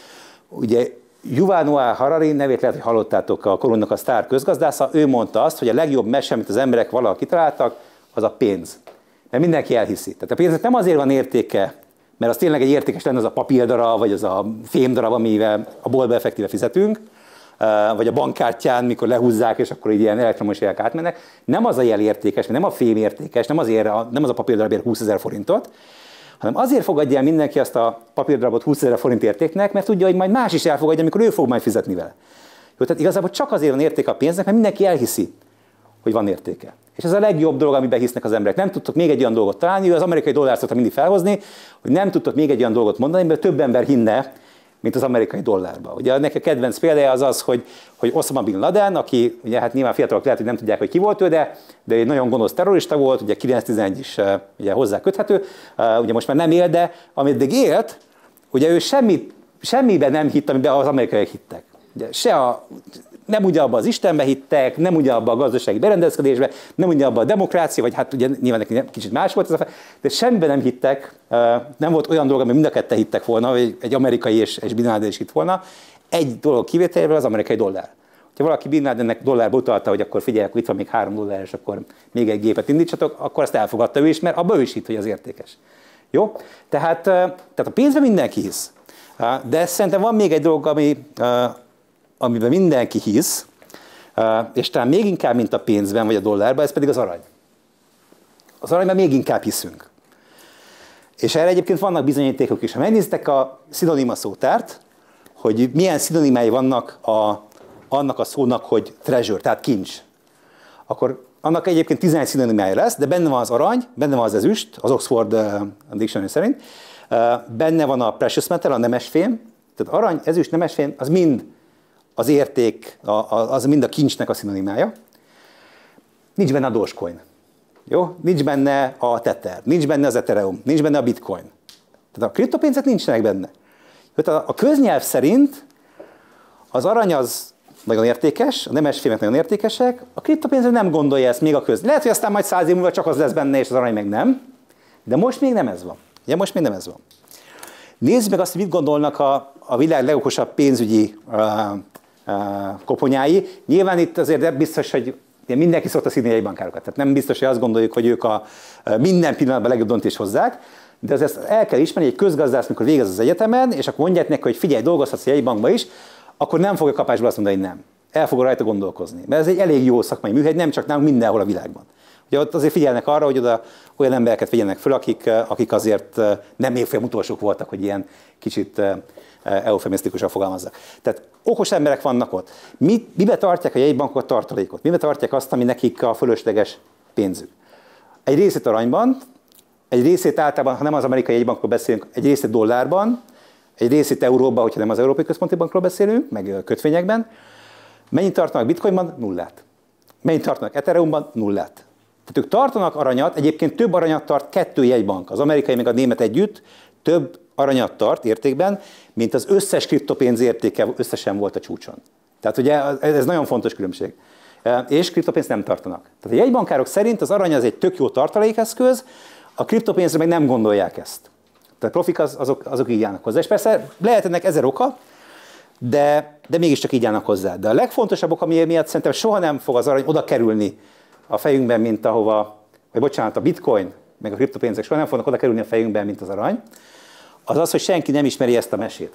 C: ugye Yuval Noah Harari nevét lehet, hogy hallottátok, a korunknak a sztár közgazdásza, ő mondta azt, hogy a legjobb mese, amit az emberek valaha kitaláltak, az a pénz. Mert mindenki elhiszi. Tehát a pénznek nem azért van értéke, mert az tényleg egy értékes lenne az a papírdarab, vagy az a fémdarab, amivel a boltba effektíve fizetünk, vagy a bankkártyán, mikor lehúzzák, és akkor így ilyen elektromos jelek átmennek. Nem az a jel értékes, nem a fém értékes, nem, azért a, nem az a papírdarabért húszezer forintot, hanem azért fogadja el mindenki azt a papírdarabot húszezer forint értéknek, mert tudja, hogy majd más is elfogadja, amikor ő fog majd fizetni vele. Jó, tehát igazából csak azért van értéke a pénznek, mert mindenki elhiszi, hogy van értéke. És ez a legjobb dolog, amiben hisznek az emberek. Nem tudtok még egy olyan dolgot találni, ő az amerikai dollárt szokta mindig felhozni, hogy nem tudtok még egy olyan dolgot mondani, mert több ember hinne, mint az amerikai dollárba. Ugye neki a kedvenc példája az az, hogy, hogy Osama Bin Laden, aki ugye hát nyilván fiatalok lehet, hogy nem tudják, hogy ki volt ő, de, de egy nagyon gonosz terrorista volt, ugye kilenc tizenegy is ugye hozzá köthető, ugye most már nem él, de ameddig élt, ugye ő semmi, semmiben nem hitt, amiben az amerikaiak hittek. Ugye se a, nem ugye abban az Istenbe hittek, nem ugye abban a gazdasági berendezkedésbe, nem ugye abban a demokrácia, vagy hát ugye nyilván neki kicsit más volt ez a fel, de semmiben nem hittek, nem volt olyan dolog, ami mind a ketten hittek volna, vagy egy amerikai és, és Bin Laden is hitt volna. Egy dolog kivételével az amerikai dollár. Ha valaki Bin Ladennek dollárba utalta, hogy akkor figyelj, akkor itt van még három dollár, és akkor még egy gépet indítsatok, akkor azt elfogadta ő is, mert abban ő is hitt, hogy az értékes. Jó? Tehát, tehát a pénzben mindenki hisz. De szerintem van még egy dolog, ami, amiben mindenki hisz, és talán még inkább, mint a pénzben vagy a dollárban, ez pedig az arany. Az aranyban még inkább hiszünk. És erre egyébként vannak bizonyítékok is. Ha megnéztek a szinonima szótárt, hogy milyen szinonimái vannak a, annak a szónak, hogy treasure, tehát kincs, akkor annak egyébként tizenegy szinonimája lesz, de benne van az arany, benne van az ezüst, az Oxford uh, Dictionary szerint, uh, benne van a precious metal, a nemesfém, tehát arany, ezüst, nemesfém, az mind az érték, az mind a kincsnek a szinonimája. Nincs benne a Dogecoin. Jó? Nincs benne a Tether, nincs benne az Ethereum, nincs benne a Bitcoin. Tehát a kriptopénzek nincsenek benne. Tehát a köznyelv szerint az arany az nagyon értékes, a nemesfémek nagyon értékesek, a kriptopénzek nem gondolja ezt még a köz. Lehet, hogy aztán majd száz év múlva csak az lesz benne, és az arany meg nem. De most még nem ez van. Ugye most még nem ez van. Nézd meg azt, hogy mit gondolnak a, a világ legokosabb pénzügyi uh, uh, koponyái. Nyilván itt azért biztos, hogy mindenki szokta szidni jegybankárokat. Tehát nem biztos, hogy azt gondoljuk, hogy ők a minden pillanatban a legjobb döntést hozzák, de azért el kell ismerni, hogy egy közgazdász, mikor végez az egyetemen, és akkor mondják neki, hogy figyelj, dolgozhatsz a jegybankba is, akkor nem fogja kapásból azt mondani, hogy nem. El fog rajta gondolkozni. Mert ez egy elég jó szakmai műhely, nem csak nálunk, mindenhol a világban. Ugye ott azért figyelnek arra, hogy oda olyan embereket figyelnek föl, akik, akik azért nem évfolyam utolsók voltak, hogy ilyen kicsit eufemisztikusan fogalmazzak. Tehát okos emberek vannak ott. Mi, mibe tartják a jegybankok tartalékot? Mibe tartják azt, ami nekik a fölösleges pénzük? Egy részét aranyban, egy részét általában, ha nem az amerikai jegybankról beszélünk, egy részét dollárban, egy részét euróban, hogyha nem az Európai Központi Bankról beszélünk, meg kötvényekben. Mennyit tartanak bitcoinban? Nullát. Mennyit tartanak Ethereumban? Nullát. Tehát ők tartanak aranyat, egyébként több aranyat tart kettő jegybank, az amerikai meg a német együtt, több aranyat tart értékben, mint az összes kriptopénz értéke összesen volt a csúcson. Tehát ugye ez nagyon fontos különbség. És kriptopénzt nem tartanak. Tehát a jegybankárok szerint az arany az egy tök jó tartalékeszköz, a kriptopénzre meg nem gondolják ezt. Tehát profik az, azok, azok így állnak hozzá. És persze lehet ennek ezer oka, de, de mégiscsak így állnak hozzá. De a legfontosabb ok, ami miatt szerintem soha nem fog az arany oda kerülni a fejünkben, mint ahova, vagy bocsánat, a bitcoin, meg a kriptopénzek soha nem fognak oda kerülni a fejünkben, mint az arany, az az, hogy senki nem ismeri ezt a mesét.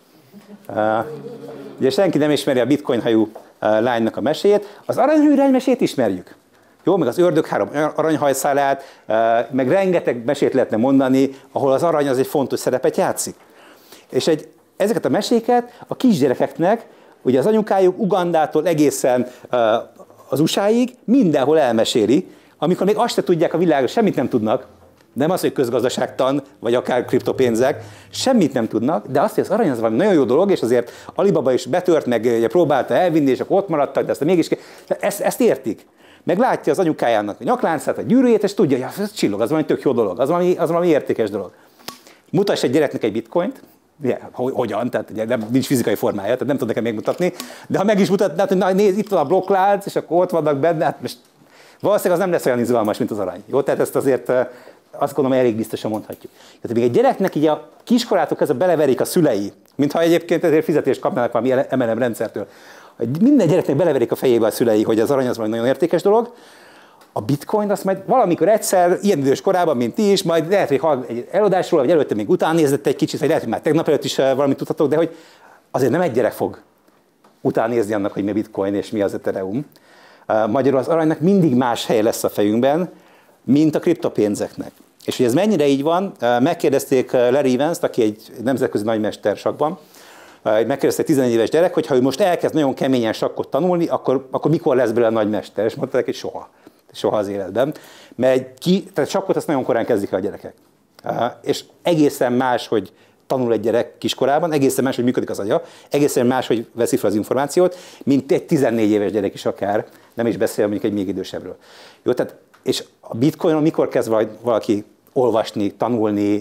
C: Uh, ugye senki nem ismeri a bitcoin hajú uh, lánynak a meséjét, az aranyhű mesét ismerjük. Jó, meg az ördög három aranyhajszálát, uh, meg rengeteg mesét lehetne mondani, ahol az arany az egy fontos szerepet játszik. És egy, ezeket a meséket a kisgyerekeknek, ugye az anyukájuk Ugandától egészen uh, az u es á-ig mindenhol elmeséli, amikor még azt se tudják a világon, semmit nem tudnak, nem az, hogy közgazdaságtan, vagy akár kriptopénzek, semmit nem tudnak, de azt, hogy az arany az valami nagyon jó dolog, és azért Alibaba is betört, meg ugye, próbálta elvinni, és akkor ott maradtak, de ezt mégis ezt, ezt értik. Meg látja az anyukájának a nyakláncát, a gyűrűjét, és tudja, hogy ez csillog, az valami tök jó dolog, az valami, az valami értékes dolog. Mutass egy gyereknek egy bitcoint, yeah, hogyan, tehát ugye nem, nincs fizikai formája, tehát nem tud nekem megmutatni, de ha meg is mutatnád, hogy na, nézd, itt van a blokklánc, és akkor ott vannak benne, hát most valószínűleg az nem lesz olyan izgalmas, mint az arany. Jó, tehát ezt azért azt gondolom, elég biztosan mondhatjuk. Tehát még egy gyereknek így a kiskorától kezdve beleverik a szülei, mintha egyébként ezért fizetést kapnának valami em el em rendszertől. Minden gyereknek beleverik a fejébe a szülei, hogy az arany az valami nagyon értékes dolog. A bitcoin azt majd valamikor egyszer, ilyen idős korában, mint ti is, majd lehet, hogy hall egy eladásról, vagy előtte még után nézett egy kicsit, vagy lehet, hogy már tegnap előtt is valamit tudhatok, de hogy azért nem egy gyerek fog utána nézni annak, hogy mi a bitcoin és mi az Ethereum. Magyarul az aranynak mindig más helye lesz a fejünkben, mint a kriptopénzeknek. És hogy ez mennyire így van, megkérdezték Larry Evans-t, aki egy nemzetközi nagymester sakkban, megkérdezte egy tizenegy éves gyerek, hogy ha ő most elkezd nagyon keményen sakkot tanulni, akkor, akkor mikor lesz belőle a nagymester? És mondta neki, hogy soha. Soha az életben. Mert ki, tehát sakkot azt nagyon korán kezdik el a gyerekek. És egészen más, hogy tanul egy gyerek kiskorában, egészen más, hogy működik az agya, egészen más, hogy veszi fel az információt, mint egy tizennégy éves gyerek is akár, nem is beszél mondjuk egy még idősebbről. Jó, tehát, és a bitcoinon mikor kezd valaki olvasni, tanulni,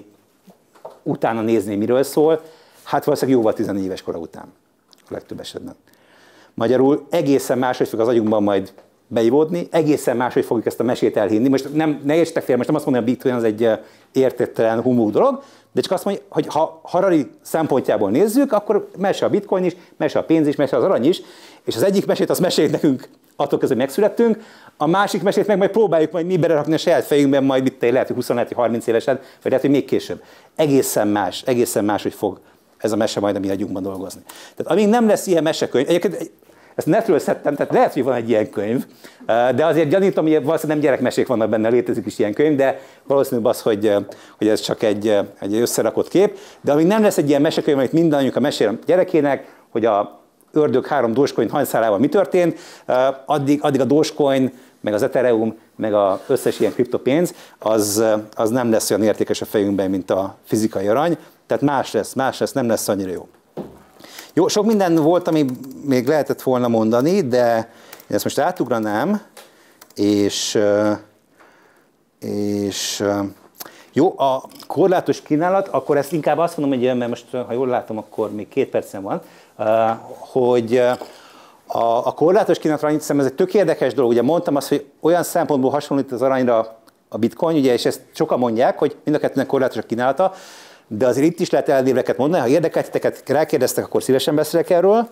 C: utána nézni, miről szól? Hát valószínűleg jóval tizennégy éves kora után, a legtöbb esetben. Magyarul egészen máshogy fog az agyunkban majd beivódni, egészen máshogy fogjuk ezt a mesét elhinni. Most nem, ne értsetek fél, most nem azt mondom, hogy a bitcoin az egy értéktelen humú dolog, de csak azt mondja, hogy ha Harari szempontjából nézzük, akkor mese a bitcoin is, mese a pénz is, mese az arany is, és az egyik mesét az meséljük nekünk attól közben, hogy megszülettünk, a másik mesét meg majd próbáljuk majd mi berakni a saját fejünkben, majd mit lehet, hogy húsz, lehet, hogy harminc évesen, vagy lehet, hogy még később. Egészen más, egészen más, hogy fog ez a mese majd a mi agyunkban dolgozni. Tehát amíg nem lesz ilyen mesekönyv, egyébként ezt netről szedtem, tehát lehet, hogy van egy ilyen könyv, de azért gyanítom, hogy valószínűleg nem gyerekmesék vannak benne, létezik is ilyen könyv, de valószínűleg az, hogy, hogy ez csak egy, egy összerakott kép. De amíg nem lesz egy ilyen mesekönyv, amit mindannyiunk a mesél a gyerekének, hogy a ördög három Dogecoin hanyszálával mi történt, addig, addig a Dogecoin, meg az Ethereum, meg az összes ilyen kriptopénz, az, az nem lesz olyan értékes a fejünkben, mint a fizikai arany. Tehát más lesz, más lesz, nem lesz annyira jó. Jó, sok minden volt, ami még lehetett volna mondani, de én ezt most átugranám, és, és jó, a korlátos kínálat, akkor ezt inkább azt mondom, hogy mert most, ha jól látom, akkor még két percem van, hogy a, a korlátos kínálatra annyit hiszem, ez egy tök érdekes dolog. Ugye mondtam azt, hogy olyan szempontból hasonlít az aranyra a bitcoin, ugye, és ezt sokan mondják, hogy mind a kettőnek korlátos a kínálata, de azért itt is lehet eldéveket mondani, ha érdekeltiteket rákérdeztek, akkor szívesen beszélek erről.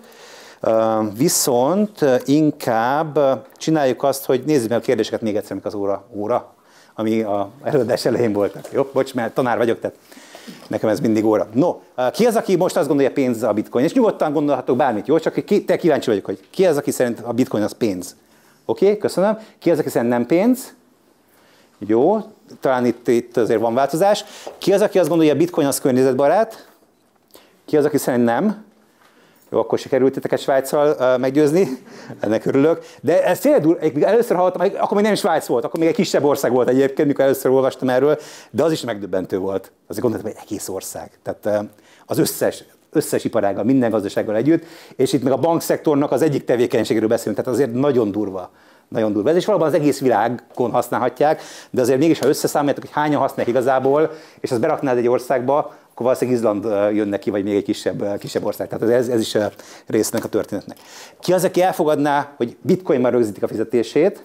C: Viszont inkább csináljuk azt, hogy nézzük meg a kérdéseket még egyszer, amikor az óra, óra, ami az előadás elején voltak. Jó, bocs, mert tanár vagyok, tehát nekem ez mindig óra. No, ki az, aki most azt gondolja, pénz a bitcoin? És nyugodtan gondolhatok bármit, jó? Csak ki, te kíváncsi vagyok, hogy ki az, aki szerint a bitcoin az pénz? Oké, okay, köszönöm. Ki az, aki szerint nem pénz? Jó, talán itt, itt azért van változás. Ki az, aki azt gondolja, hogy a bitcoin az környezetbarát? Ki az, aki szerint nem? Jó, akkor sikerült titeket Svájccal uh, meggyőzni, ennek örülök. De ez tényleg durva, először hallottam, akkor még nem is Svájc volt, akkor még egy kisebb ország volt egyébként, mikor először olvastam erről, de az is megdöbbentő volt. Azért gondoltam, hogy egész ország. Tehát uh, az összes, összes iparággal, minden gazdasággal együtt, és itt meg a bankszektornak az egyik tevékenységéről beszélünk, tehát azért nagyon durva. Nagyon durva. Ez is valóban az egész világon használhatják, de azért mégis, ha összeszámoljátok, hogy hányan használják igazából, és azt beraknád egy országba, akkor valószínűleg Izland jön neki, vagy még egy kisebb, kisebb ország. Tehát ez, ez is résznek a történetnek. Ki az, aki elfogadná, hogy bitcoinban rögzítik a fizetését?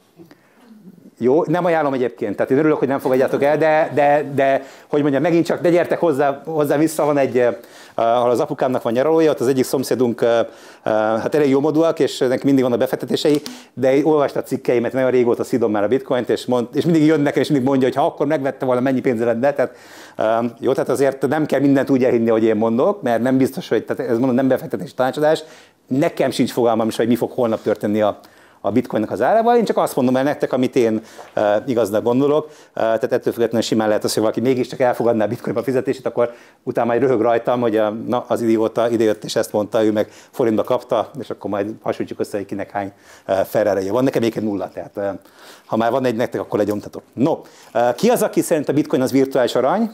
C: Jó, nem ajánlom egyébként, tehát én örülök, hogy nem fogadjátok el, de, de, de hogy mondjam, megint csak, de gyertek hozzá, hozzá vissza, van egy, ahol az apukámnak van nyaralója, ott az egyik szomszédunk hát elég jó modúak, és neki mindig vannak befektetései, de olvasta a cikkeimet, nagyon régóta szidom már a bitcoint, és, mond, és mindig jön nekem, és mindig mondja, hogy ha akkor megvette volna, mennyi pénze lenne, tehát jó, tehát azért nem kell mindent úgy elhinni, hogy én mondok, mert nem biztos, hogy, tehát ez mondom, nem befektetési tanácsadás, nekem sincs fogalmam is, hogy mi fog holnap történni a a bitcoinnak az árával, én csak azt mondom el nektek, amit én uh, igaznak gondolok, uh, tehát ettől függetlenül simán lehet az, hogy valaki mégiscsak elfogadná a bitcoinba fizetését, akkor utána majd röhög rajtam, hogy a, na, az idióta idejött és ezt mondta, ő meg forintba kapta, és akkor majd hasonlítjuk össze, hogy kinek hány uh, Ferrari-je van. Nekem egyébként nulla, tehát uh, ha már van egy nektek, akkor legyomtatok. No, uh, ki az, aki szerint a bitcoin az virtuális arany?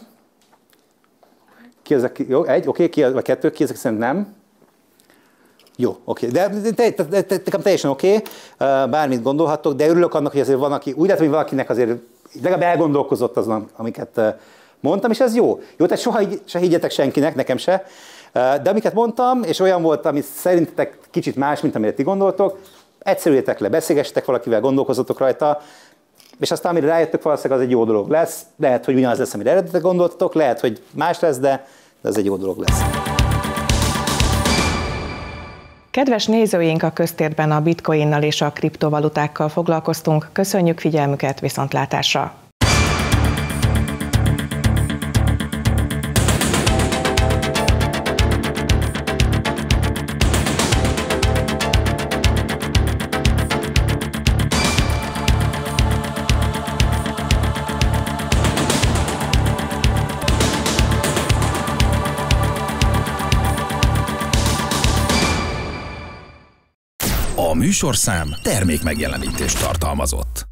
C: Ki az, aki, jó, egy, oké, okay, vagy kettő, ki az, aki szerint nem? Jó, oké, okay. de, de, de, de, de nekem teljesen oké, okay. Bármit gondolhattok, de örülök annak, hogy azért van, aki, úgy lehet, hogy valakinek azért legalább elgondolkozott azon, amiket mondtam, és ez jó. Jó, tehát soha se higgyetek senkinek, nekem se, de amiket mondtam, és olyan volt, ami szerintetek kicsit más, mint amire ti gondoltok, egyszerűjétek le, beszélgessetek valakivel, gondolkozzatok rajta, és aztán amire rájöttök, valószínűleg az egy jó dolog lesz. Lehet, hogy ugyanaz lesz, amire eredetileg gondoltatok, lehet, hogy más lesz, de ez egy jó dolog lesz.
B: Kedves nézőink, a köztérben a bitcoinnal és a kriptovalutákkal foglalkoztunk. Köszönjük figyelmüket, viszontlátásra!
A: A műsorszám termék megjelenítést tartalmazott.